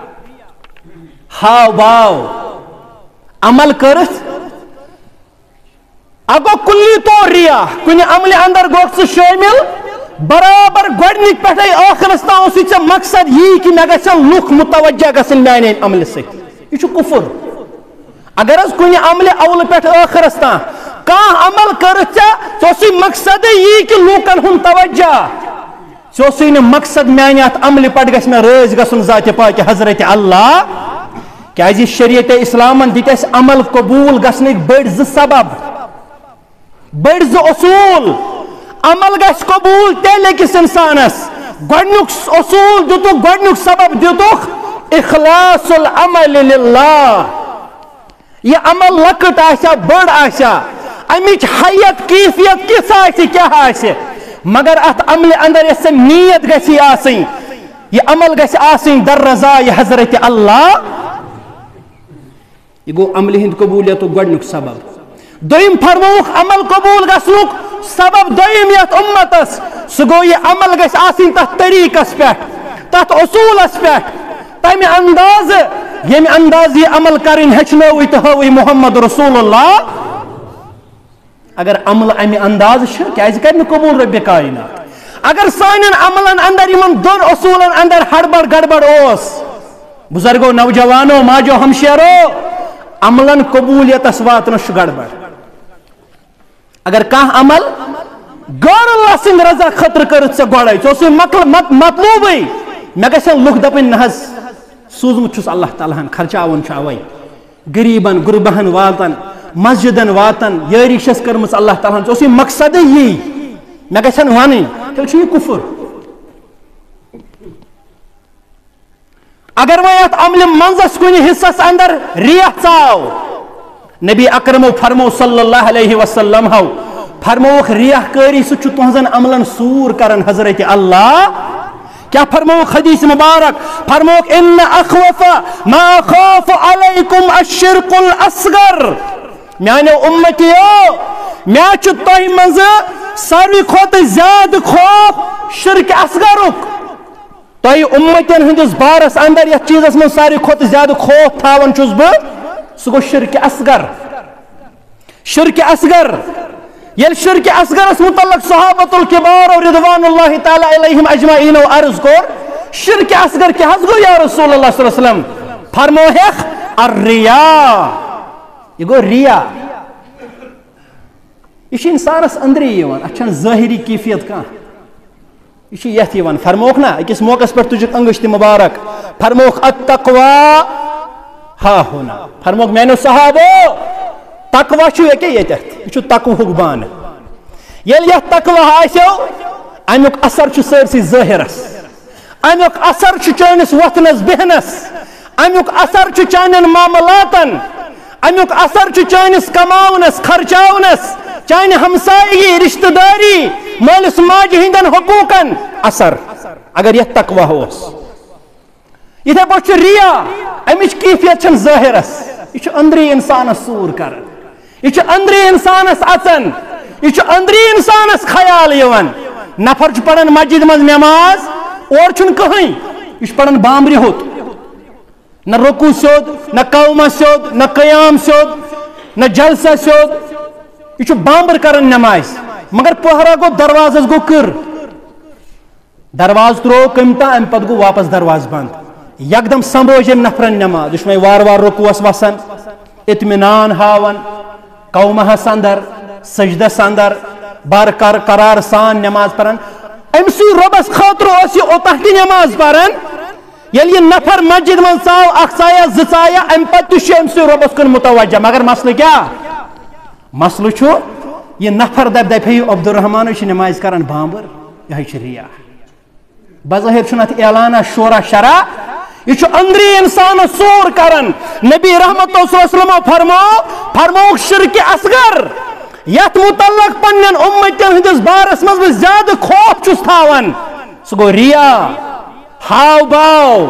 ہاو باو عمل کرت اگو کلی طور ریا کن عمل اندر گوک سہ شامل برابر گوڑنک پہ آخرس تام ثے مقصد یہ کہ مے گھن لوک متوجہ گھن میانے عمل ست یہ کفر اگر از کن عمل اول پہ آخرس تام کان عمل کرت ژے مقصد یہ کہ لوکن ہن توجہ ژے مقصد میانہ ات عمل پہ گھس مے رٲضۍ گژھُن ذات پاک حضرت اللہ کیازِ شریعت اسلامن دِتۍ اَسہِ عمل قبوٗل گژھنٕکۍ بٔڑۍ زٕ سبب بٔڑۍ زٕ اصوٗل عمل گژھِ قبوٗل تیٚلہِ أکِس اِنسانس گۄڈنیُک اصوٗل دِتُکھ گۄڈنیُک سبب دِتُکھ اخلاص العمل للہ یہ عمل لۄکٕٹ آسیا بٔڑ آسیا امِچ حیت کیفیت کِژھ آسہِ کیٛاہ آسہِ مگر اتھ عملہِ اندر یۄس نیت گژھِ آسٕنۍ یہ عمل گژھِ آسٕنۍ در رضایہِ حضرت اللہ یہ گوٚو عملہِ ہٕنٛدِ قبوٗلیتُک گۄڈنیُک سبب دوٚیِم فرمووُکھ عمل قبوٗل گژھنُک سبب دوٚیِم یتھ اُمتس سُہ گوٚو یہ عمل گژھِ آسٕنۍ تتھ طریٖقس پٮ۪ٹھ تتھ اصوٗلس پٮ۪ٹھ تمہِ اندازٕ ییٚمہِ اندازٕ یہ عمل کرٕنۍ ہیٚچھنٲوٕے تہٕ ہٲوٕے محمد رسول اللہ اگر عمل امہِ اندازٕ چھِ کیازِ کرِ نہٕ قبوٗل رۄبِ کائنات اگر سانٮ۪ن عملن اندر یِمن دۄن اصوٗلن اندر ہڑبڑ گڑبڑ اوس بزرگو نوجوانو ماجو ہمشیرو عملن قبولیتس واتنس چھُ گڑبڑ اگر کانٛہہ عمل غٲر اللہ سٕنٛدِ رضا خٲطرٕ کٔرِتھ ژےٚ گۄڈے ژےٚ اوسُے مطلوبٕے مےٚ گژھن لُکھ دپٕنۍ نہ حظ سوٗزمُت چھُس اللہ تعالیٰ ہن خرچاوُن چھُ اوے غریٖبن غُرباہن واتن مسجدن واتن یٲری چھس کٔرمٕژ اللہ تعالیٰ ہن ژےٚ اوسُے مقصدٕے یی مےٚ گژھن ونٕنۍ تیٚلہِ چھُ یہِ کُفُر اگر وۄنۍ اتھ عملہِ منٛزس کُنہِ حصس اندر ریا ژاو نبی اکرمو فرمو صلی اللہ علیہ وسلم ہو فرمووُکھ ریاہ کٲری سۭتۍ چھُ تُہنٛزن عملن سوٗر کران حضرت اللہ کیا فرمووُکھ حدیث مبارک فرمووُکھ ان اخوف ما اخاف علیکم الشرک الاصغر میانیو امتیو مےٚ چھُ تۄہہِ منٛزٕ ساروی کھۄتہٕ زیادٕ خوف شرک اصغرُک تۄہہِ اُمتین ہٕنٛدِس بارس اندر یتھ چیٖزس منٛز ساروی کھۄتہٕ زیادٕ خوف تھاوان چھُس بہٕ سُہ گوٚو شرک اصغر شرک اصغر ییٚلہِ شرک اصغرس متعلق صحابۃ الکبار رضوان اللہ تعالیٰ علیہم اجمعین عرض کوٚر شرک اصغر کیٛاہ حظ گوٚو یا رسول اللہ صلی اللہ علیہ وسلم فرموہکھ الریا یہ گوٚو ریا یہ چھُ انسانس أنٛدرٕے یِوان اتھ چھنہٕ ظٲہری کیفیت کانٛہہ یہ چھُ یتھ یِوان فرمووُکھ نا أکِس موقعس پٮ۪ٹھ تُجُکھ انگٔچھ تہِ مُبارک فرمووُکھ التقوا ہا ہونا فرمووُکھ میانیو صحابو تقوا چھُ ییٚکیٛاہ ییٚتٮ۪تھ یہ چھُ تقوہُک بانہٕ ییٚلہِ یتھ تقوا آسیو امیُک اثر چھُ سٲرسٕے ظٲہرس امیُک اثر چھُ چٲنِس وۄتھنس بیہنس امیُک اثر چھُ چانٮ۪ن معاملاتن امیُک اثر چھُ چٲنِس کماونس خرچاونس چانہِ ہمسایگی رشتہٕ داری مٲلِس ماجہِ ہٕنٛدٮ۪ن حقوٗقن اثر اگر یتھ تقوا اوس یِتھے پٲٹھۍ چھُ ریا امِچ کیفیت چھنہٕ ظٲہرس یہِ چھُ أنٛدری انسانس سوٗر کران یہ چھُ أنٛدری انسانس اژان یہ چھُ أنٛدری انسانس خیال یِوان نفر چھُ پران مسجد منٛز نٮ۪ماز اور چھُنہٕ کٕہٕنۍ یہِ چھُ پران بامبرِ ہوٚت نہ رُکوٗ سیوٚد نہ قومہ سیوٚد نہ قیام سیوٚد نہ جلسہ سیوٚد یہ چھُ بامبر کران نٮ۪مازِ مگر پہرا گوٚو دروازس گوٚو کٕر دروازٕ ترٛوو قۭمتاہ امہِ پتہٕ گوٚو واپس دروازٕ بنٛد یکدم سمبھٲج أمۍ نفرن نٮ۪ماز یہِ چھُ وۄنۍ وارٕ وارٕ رُکوٗوس وسان اطمینان ہاوان قومہس اندر سجدس اندر برقرار قرار سان نٮ۪ماز پران أمسٕے رۄبس خٲطرٕ اوس یہِ اوٚتاہ تہِ نٮ۪ماز پران ییٚلہِ یہِ نفر مسجد منٛز ژاو اکھ ژایا زٕ ژایا امہِ پتہٕ تہِ چھُ أمسٕے رۄبس کُن متوجہ مگر مسلہٕ کیٛاہ مسلہٕ چھُ یہِ نفر دپہِ ہے عبدالرحمانٕے چھُ نٮ۪مازِ کران بامبر یِہوٚے چھُ ریا بظٲہر چھُنہٕ اتھ اعلانہ شورا شرا یہ چھُ أنٛدری انسانس سوٗر کران نبی رحمت صلی اللہ علیہ وسلم فرمووُکھ شرک اصغر یتھ متعلق پننٮ۪ن اُمتٮ۪ن ہٕنٛدِس بارس منٛز بہٕ زیادٕ خوف چھُس تھاوان سُہ گوٚو ریا ہاو باو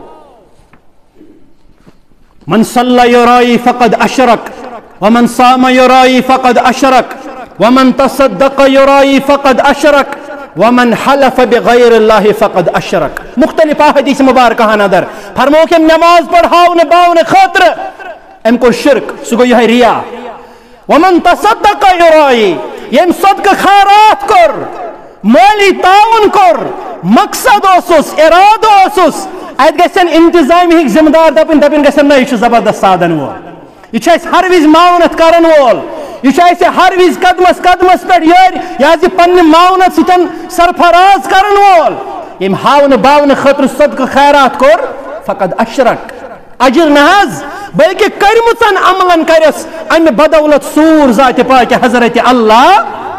من صلى يرائي فقد اشرك ومن صام يرائي فقد اشرك ومن تصدق يرائي فقد اشرك ومن حلف بغیر اللہ فقد اشرک مختلف احادیث مبارکہ اندر فرمووُکھ أمۍ نٮ۪ماز پڑھاونہٕ باونہٕ خٲطرٕ أمۍ کوٚر شرک سُہ گوٚو یِہوٚے ریا ومن تصدق یُرایی ییٚمۍ صدقہٕ خیرات کوٚر مٲلی تعاوُن کوٚر مقصد اوسُس ارادٕ اوسُس اتہِ گژھن انتظامیہٕکۍ ذمہٕ دار دپٕنۍ گژھن نہ یہِ چھُ زبردست سادن وول یہ چھُ اَسہِ ہر وِزِ معاونت کرن وول یہ چھُ اَسہِ ہر وِزِ قدمس قدمس پٮ۪ٹھ یٲرۍ یہِ حظ یہِ پننہِ معاونت سۭتۍ سرفراز کرن وول ییٚمۍ ہاونہٕ باونہٕ خٲطرٕ صدقہٕ خیرات کوٚر فقد اشرک اجر نہز بلکہ کرمچن عملن کرس ام بدولت سور ذات پاک حضرت اللہ.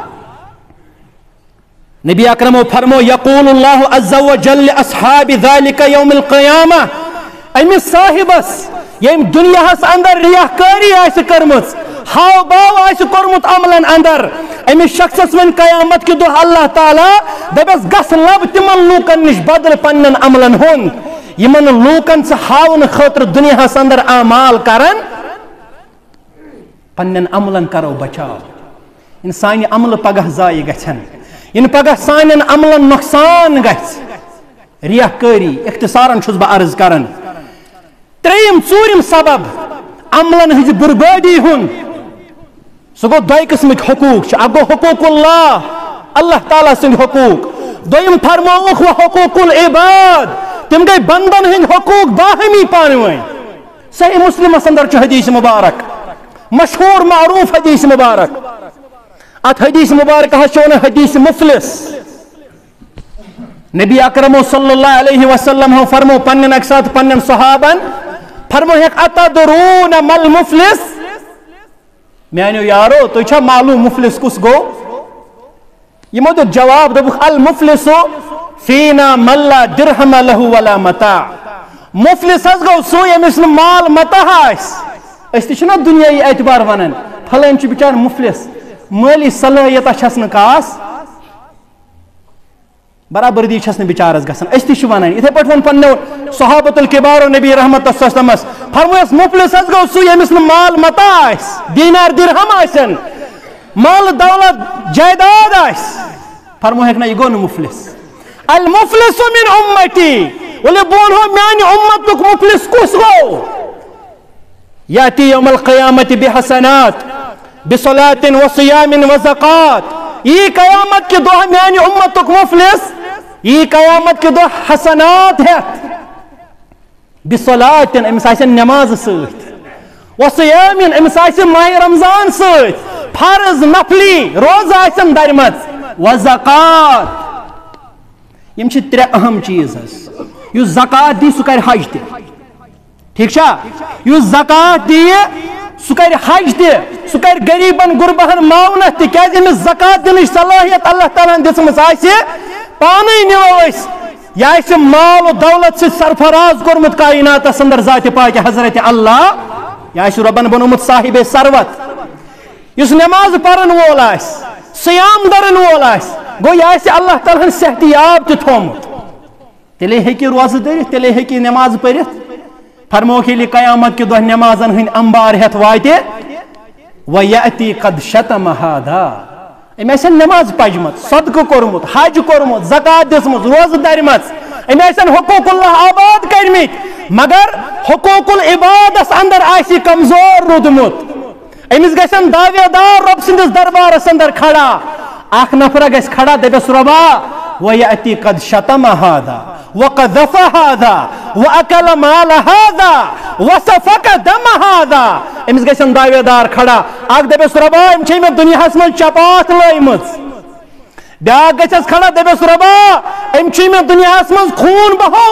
نبی اکرم فرمو یقول اللہ عز و جل اصحاب ذالک یوم القیامہ امس صاحبس یم دنیاہس اندر ریاکاری آس کرمت ہاو باو آس کورمت عملن اندر امس شخصس ون قیامت کے دہ اللہ تعالی دپس گس لب تمن لوکن نش بدل پنن عملن ہند یمن لوکن سے ہاون خاطر دنیاہس اندر اعمال کرن پنن عملن کرو بچاو. ان سانہ عمل پگہ ضائع گژھن ان پگہ سانن عملن نقصان گژھ ریاکاری اختصارن چھس بہ عرض کرن. تریم ژورم سبب عملن ہز بربادی ہند سہ گو دۄیہِ قسمٕکۍ حقوق اکھ گو حقوق اللہ تعالیٰ سٕنٛدۍ حقوق دوٚیِم فرمووُکھ و حقوق العباد تم گئی بندن ہند حقوق باہمی پانوٲنۍ. صحیح مسلمس اندر چھُ حدیث مبارک مشہور معروف حدیث مبارک ات حدیث مبارک چھُ ونان حدیث مفلس. نبی اکرم صلی اللہ علیہ وسلم فرمو پنن اکہِ ساتہٕ پنن صحابن فرمو ہیک اتدرون مل مفلس میانو یارو تو چھا معلوم مفلس کس گو یمو تو جواب دبک المفلس فینا من لا درہم له ولا متاع. مفلس حظ گو سو یمس نہ مال متاع آس اس تہ چھنا دنیائی اعتبار ونان پھلن چھ بچار مفلس مالی صلاحیت چھس نہ کاس برابردی چھس نہ بچارس گژھان اس تہ چھ ونان اتھے پٹ ون پنو صحابۃ الکبار و نبی رحمت اللہ فرموس مفلس حظ گو سو یمس نہ مال متاع آس دینار درہم آسن مال دولت جائیداد آس فرمو ہیک نہ یہ گو نہ مفلس. المفلس من امتی ولے بون ہو میانی امتک مفلس کس گو یاتی یوم القیامت بحسنات بصلاة وصیام وزکات. یہ قیامت کے دو میانی امتک مفلس یہ قیامت کے دو حسنات ہے بصلاة امس آسن نماز ست وصیام امس آسن ماہ رمضان ست فرض نفلی روز آسن درمت وزکات یم چھ ترے اہم چیز یس زکات دی سہ کر حج تہ ٹھیک چھا یس زکات دی سہ کر حج تہ سہ کر غریبن غربہن معاونت تہ کیاز امس زکات دنچ صلاحیت اللہ تعالیٰ دژمٕژ آسہِ پانے نِمو أسۍ یا آسہِ مال و دولت سۭتۍ سرفراز کوٚرمُت کائناتس اندر ذاتِ پاک حضرت اللہ یا آسہِ رۄبن بنومُت صاحب ثروت یس نماز پرن وول آسہِ سیام درن وول آسہِ گو یہ آسہِ اللہ تعالیٰ ہن صحت یاب تہ تھومُت تیلے ہیکہِ روزٕ دٔرِتھ تیلے ہیکہِ نماز پٔرِتھ. فرموکھ ییٚلہِ قیامت کہِ دۄہ نمازن ہٕنٛدۍ انبار ہٮ۪تھ واتہِ وَیَأْتِی قَدْ شَتَمَ ہَذَا أمۍ آسن نماز پجمت صدقہ کورمُت حج کورمُت زکات دِژمٕژ روزٕ دَرِمَژ أمۍ آسن حقوق اللہ آباد کٔرمٕتۍ مگر حقوق العبادس اندر آسہِ کمزور روٗدمُت أمِس گژھن داوے دار رۄب سٕنٛدِس دربارس اندر کھڑا اکھ نفرا گژھِ کھڑا دپیس رۄبا وَیَأْتِی قَدْ شَتَمَ ہَذَا وَقَذَفَ ہَذَا وَأَكَلَ مَالَ ہَذَا وَسَفَكَ دَمَ ہَذَا. أمِس گژھن داوے دار کھڑا اکھ دپیس رۄبا أمۍ چھے مےٚ دُنیاہس منٛز چپاتھ لٲیمٕژ بیاکھ گژھٮ۪س کھڑا دپیس رۄبا أمۍ چھُے مےٚ دُنیاہس منٛز خوٗن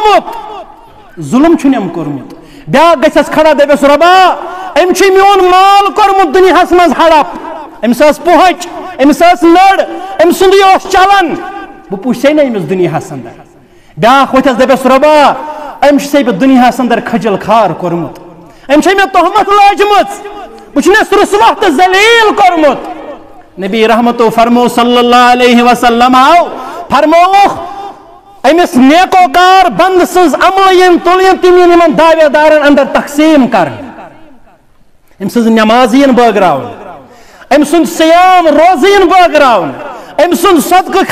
بہومُت ظُلم چھُن أمۍ کوٚرمُت بیاکھ گژھٮ۪س کھڑا دپیس رۄبا أمۍ چھُے میون مال کوٚرمُت دُنیاہس منٛز ہڑپ أمِس ٲس پوہچ أمِس ٲس نٔر أمۍ سُنٛدُے اوس چلان بہٕ پوٗچھسے نہٕ أمِس دُنیاہس اندر بیاکھ وۄتھٮ۪س دپیس رۄبا أمۍ چھُسے بہٕ دُنیاہس اندر کھجل کھار کوٚرمُت أمۍ چھے مےٚ تہمت لٲجمٕژ بہٕ چھُنس رسوا تہٕ ذلیٖل کوٚرمُت. نبی رحمتو فرمو صلی اللہ علیہ وسلم فرمووُکھ أمِس نیکوکار بند سٕنٛز عملہٕ یِم تُلٕنۍ تِم یِن یِمن داوے دارن اندر تقسیٖم کرنہٕ أمۍ سٕنٛز نماز یِن بٲگراونہٕ أمۍ سُنٛد سیام روزٕ یِن بٲگراونہٕ أمۍ سُنٛد صدقہٕ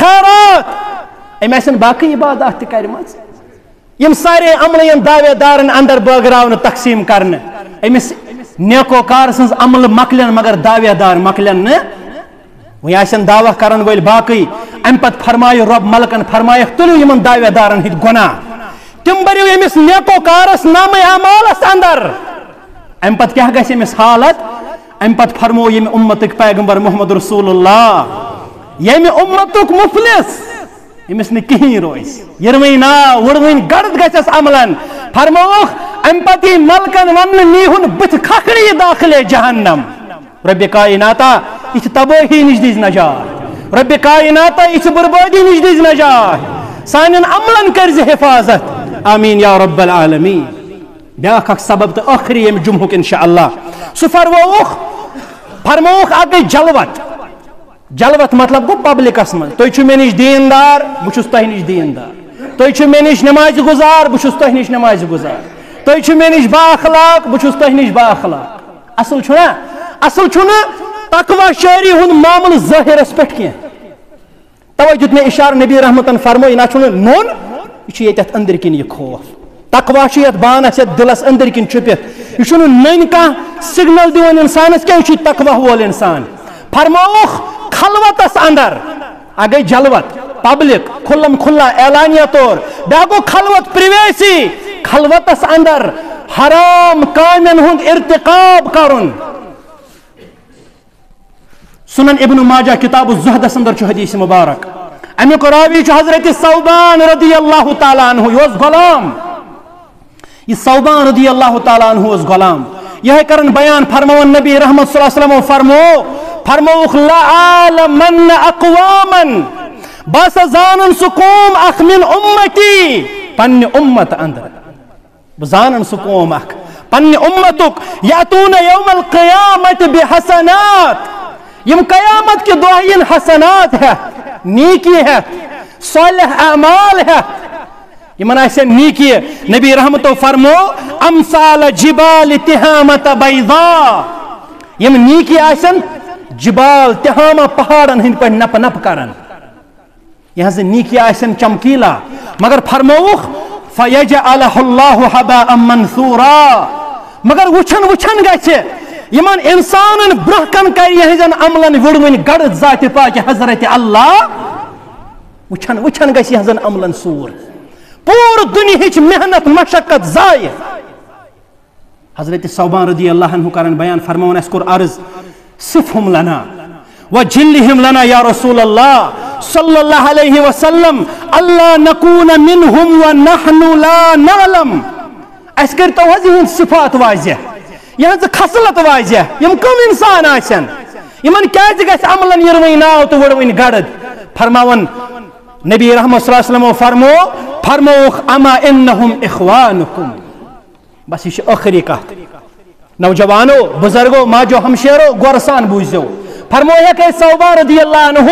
خیرات أمۍ آسن باقٕے عبادات تہِ کرِمژ یم سارے عملہٕ یِن داوے دارن اندر بٲگراونہٕ تقسیٖم کرنہٕ أمِس نیکوکار سٕنٛز عملہٕ مۄکلن مگر داوے دار مۄکلن نہٕ وۄنۍ آسن دعویٰ کرن وٲلۍ باقٕے امہِ پتہٕ فرمایہِ رۄب ملکن فرمایکھ تُلِو یِمن داوے دارن ہٕنٛدۍ گۄناہ تِم بٔرِو أمِس نیکوکارس نامے اعمالس اندر امہِ پتہٕ کیاہ گژھِ أمِس حالت امہِ پتہٕ فرمو ییٚمہِ اُمتٕکۍ پیغمبر محمد رسول اللہ ییٚمہِ اُمتُک مفلس أمِس نہٕ کِہیٖنۍ روزِ یِروٕنۍ ناو وٕڑوٕنۍ گرد گژھٮ۪س عملن فرمووُکھ امپتی ملکن ون نیہن بت کھکھڑی داخل جہنم. رب کائناتا یہ تباہی نش دز نجات. رب کائناتا یہ بربادی نش دز نجات. سانن عملن کرز حفاظت. آمین یا رب العالمین. بیاکھ اخ سبب تو آخری یم جمعک انشاءاللہ سہ فرموک اگے جلوت. جلوت مطلب گو پبلکس من تھی چھو مے نش دیندار بہس تہ نش دیندار. تھی چھو مے نش نماز گزار بہس تہ نش نماز گزار. تھی چھو مے نش با اخلاق بہس تہ نش با اخلاق. اصل چھنا اصل چھنا تقوی شعری ہند معامل ظاہرس پہ کی. توے دیت مے اشارہ نبی رحمتن فرموئی نہ چھن نون یہ یت اندر کن یہ خوف. تقوی یت بانس یت دلس اندر کن چھپت یہ نن کان سگنل دون انسانس کی یہ تقوی وول انسان. فرموخ خلوتس اندر اگے جلوت پبلک کھلم کھلا اعلانیہ طور. بیا گو خلوت پریویسی. خلوتس اندر حرام کامن ہند ارتقاب کرن. سنن ابن ماجہ کتاب الزہدس اندر چھ حدیث مبارک. امیک راوی چھ حضرت ثوبان رضی اللہ تعالی عنہ یہ غلام. یہ ثوبان رضی اللہ تعالی عنہ غلام. یہ کرن بیان فرمون نبی رحمت صلی اللہ علیہ وسلم فرموخ لعالمن اقواما بس زانن سکوم اخ من امتی پن امت اندر. زانن سکوم اخ پن امتک یاتون یوم القیامت بحسنات. یم قیامت کے دعائین حسنات ہے نیکی ہے صالح اعمال ہے. یمن ایسے نیکی نبی رحمتو فرمو امثال جبال تہامت بیضا. یم نیکی ایسن جبال تہامہ پہاڑن ہند پر نپ نپ کرن. یہاں سے نیکی ایسن چمکیلا مگر فرموخ فیجعلہ اللہ حباء منثورا. مگر وچھن وچھن گئے یمن انسان برہکن کر یہزن عملن وڑون گڑ ذات پاک حضرت اللہ وچھن وچھن گئے یہزن عملن سور. پور دنیا محنت مشقت ضائع. حضرت ثوبان رضی اللہ عنہ کرن بیان فرمون اس کر عرض صفهم لنا وجلهم لنا یا رسول اللہ صلی اللہ علیہ وسلم اللہ نکون منهم ونحن لا نعلم. اس کر تو ہن صفات واضح یہاں سے خصلت واضح یم کم انسان آسن یمن کیازِ گژھِ عملن یروین ناو تو وڑوین گڑد. فرماون نبی رحمت صلی اللہ علیہ وسلم فرموخ اما انہم اخوانکم. بس یہ آخری کہت. نوجوانو بزرگو ماجو ہمشیرو گورسان بوجھو. فرمویا کہ ثوبان رضی اللہ عنہ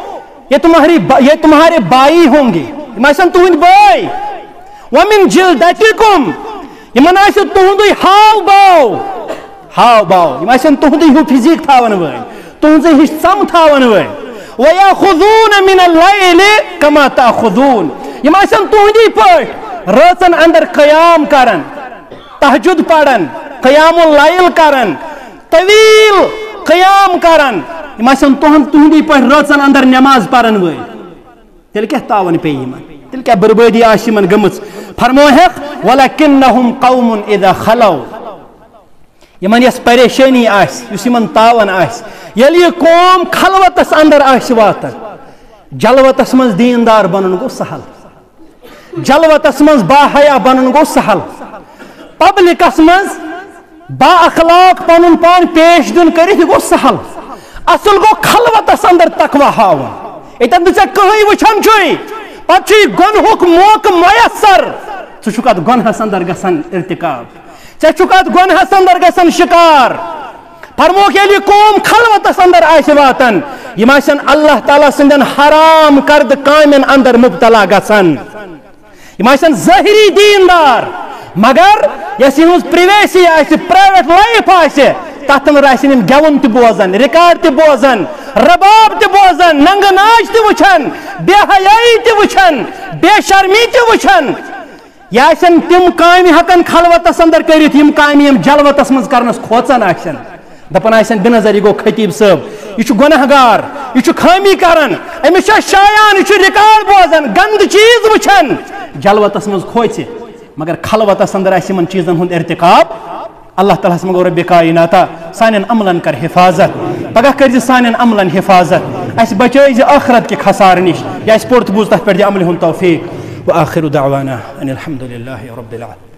یہ تمہارے بائی ہوں گے. مثلا تہند بائی. ومن جلدتکم یمن آسہِ تہندُے ہاو باو ہاو باو. یم آسن تہندُے ہیو فزیک تھاون وٲلۍ تہنٛزٕے ہِش ژم تھاون وٲلۍ. وَيَأْخُذُونَ مِنَ اللَّيْلِ كَمَا تَأْخُذُونَ. یم آسن تہندی پٲٹھۍ رٲژن اندر قیام کرن تہجد پرن قیام اللیل کرن طویل قیام کرن. یم آسن تہندی پٲٹھۍ رٲژن اندر نماز پرن وٲلۍ. تیٚلہِ کیٛاہ تاوان پیٚیہِ یمن تیٚلہِ کیٛاہ بربٲدی آسہِ یمن گٔمٕژ. فرموہکھ وَلَكِنَّهُمْ قَوْمٌ إِذَا خَلَوْا. یمن یس پریشانی آس یس یمن تاون آس ییٚلہِ یہِ قوم خلوتس اندر آسہِ واتن. جلوتس منٛز دیندار بنُن گوٚو سہل. جلوتس منٛز باحیا بنُن گوٚو سہل. پبلکس منٛز با اخلاق پنُن پان پیش دیُن کٔرِتھ یہِ گوٚو سہل. اصل گوٚو خلوتس اندر تقوی ہاوُن. ییٚتٮ۪ن نہٕ ژےٚ کٕہٕنۍ وٕچھان چھُے پتہٕ چھُے گۄنہُک موقعہٕ میسر ژٕ چھُکھ اتھ گۄنہس اندر گژھان ارتقاب. ژےٚ چھُکھ اتھ گۄنہس اندر گژھان شکار. فرموکھ ییٚلہِ یہِ قوم خلوتس اندر آسہِ واتان یم آسن اللہ تعالیٰ سندین حرام کردٕ کامین اندر مبتلا گژھان. یم آسن ظٲہری دیندار مگر یس یہٕنٛز پریویسی آسہِ پرایویٹ لایف آسہِ تتھ منٛز آسن یم گٮ۪وُن تہِ بوزان رِکاڈ تہِ بوزان رباب تہِ بوزان ننگہٕ ناچ تہِ وٕچھان بے حیایی تہِ وٕچھان بے شرمی تہِ وٕچھان. یہ آسن تم کامہِ ہٮ۪کان خلوتس اندر کٔرِتھ یم کامہِ یم جلوتس منٛز کرنس کھوژان آسن. دپان آسن بنظر یہ گو خطیب صٲب یہ چھُ گۄنہگار یہ چھُ خٲمی کران أمِس چھُ شایان یہ چھُ رِکاڈ بوزان گندٕ چیٖز وٕچھان. جلوتس منٛز کھوژِ مگر خلوتس اندر آسہِ یِمن چیٖزن ہُنٛد ارتقاب. اللہ تعالیٰ ہس منٛگو ربِ کائناتا سانٮ۪ن عملن کر حفاظت. پگاہ کٔرزِ سانٮ۪ن عملن حفاظت. اَسہِ بچٲیزِ ٲخرت کہِ خسارٕ نِش. یہِ اَسہِ پوٚر تہٕ بوٗز تتھ پٮ۪ٹھ دِ عملہِ ہُنٛد توفیٖق. وآخر دعوانا ان الحمد لله رب العالمين.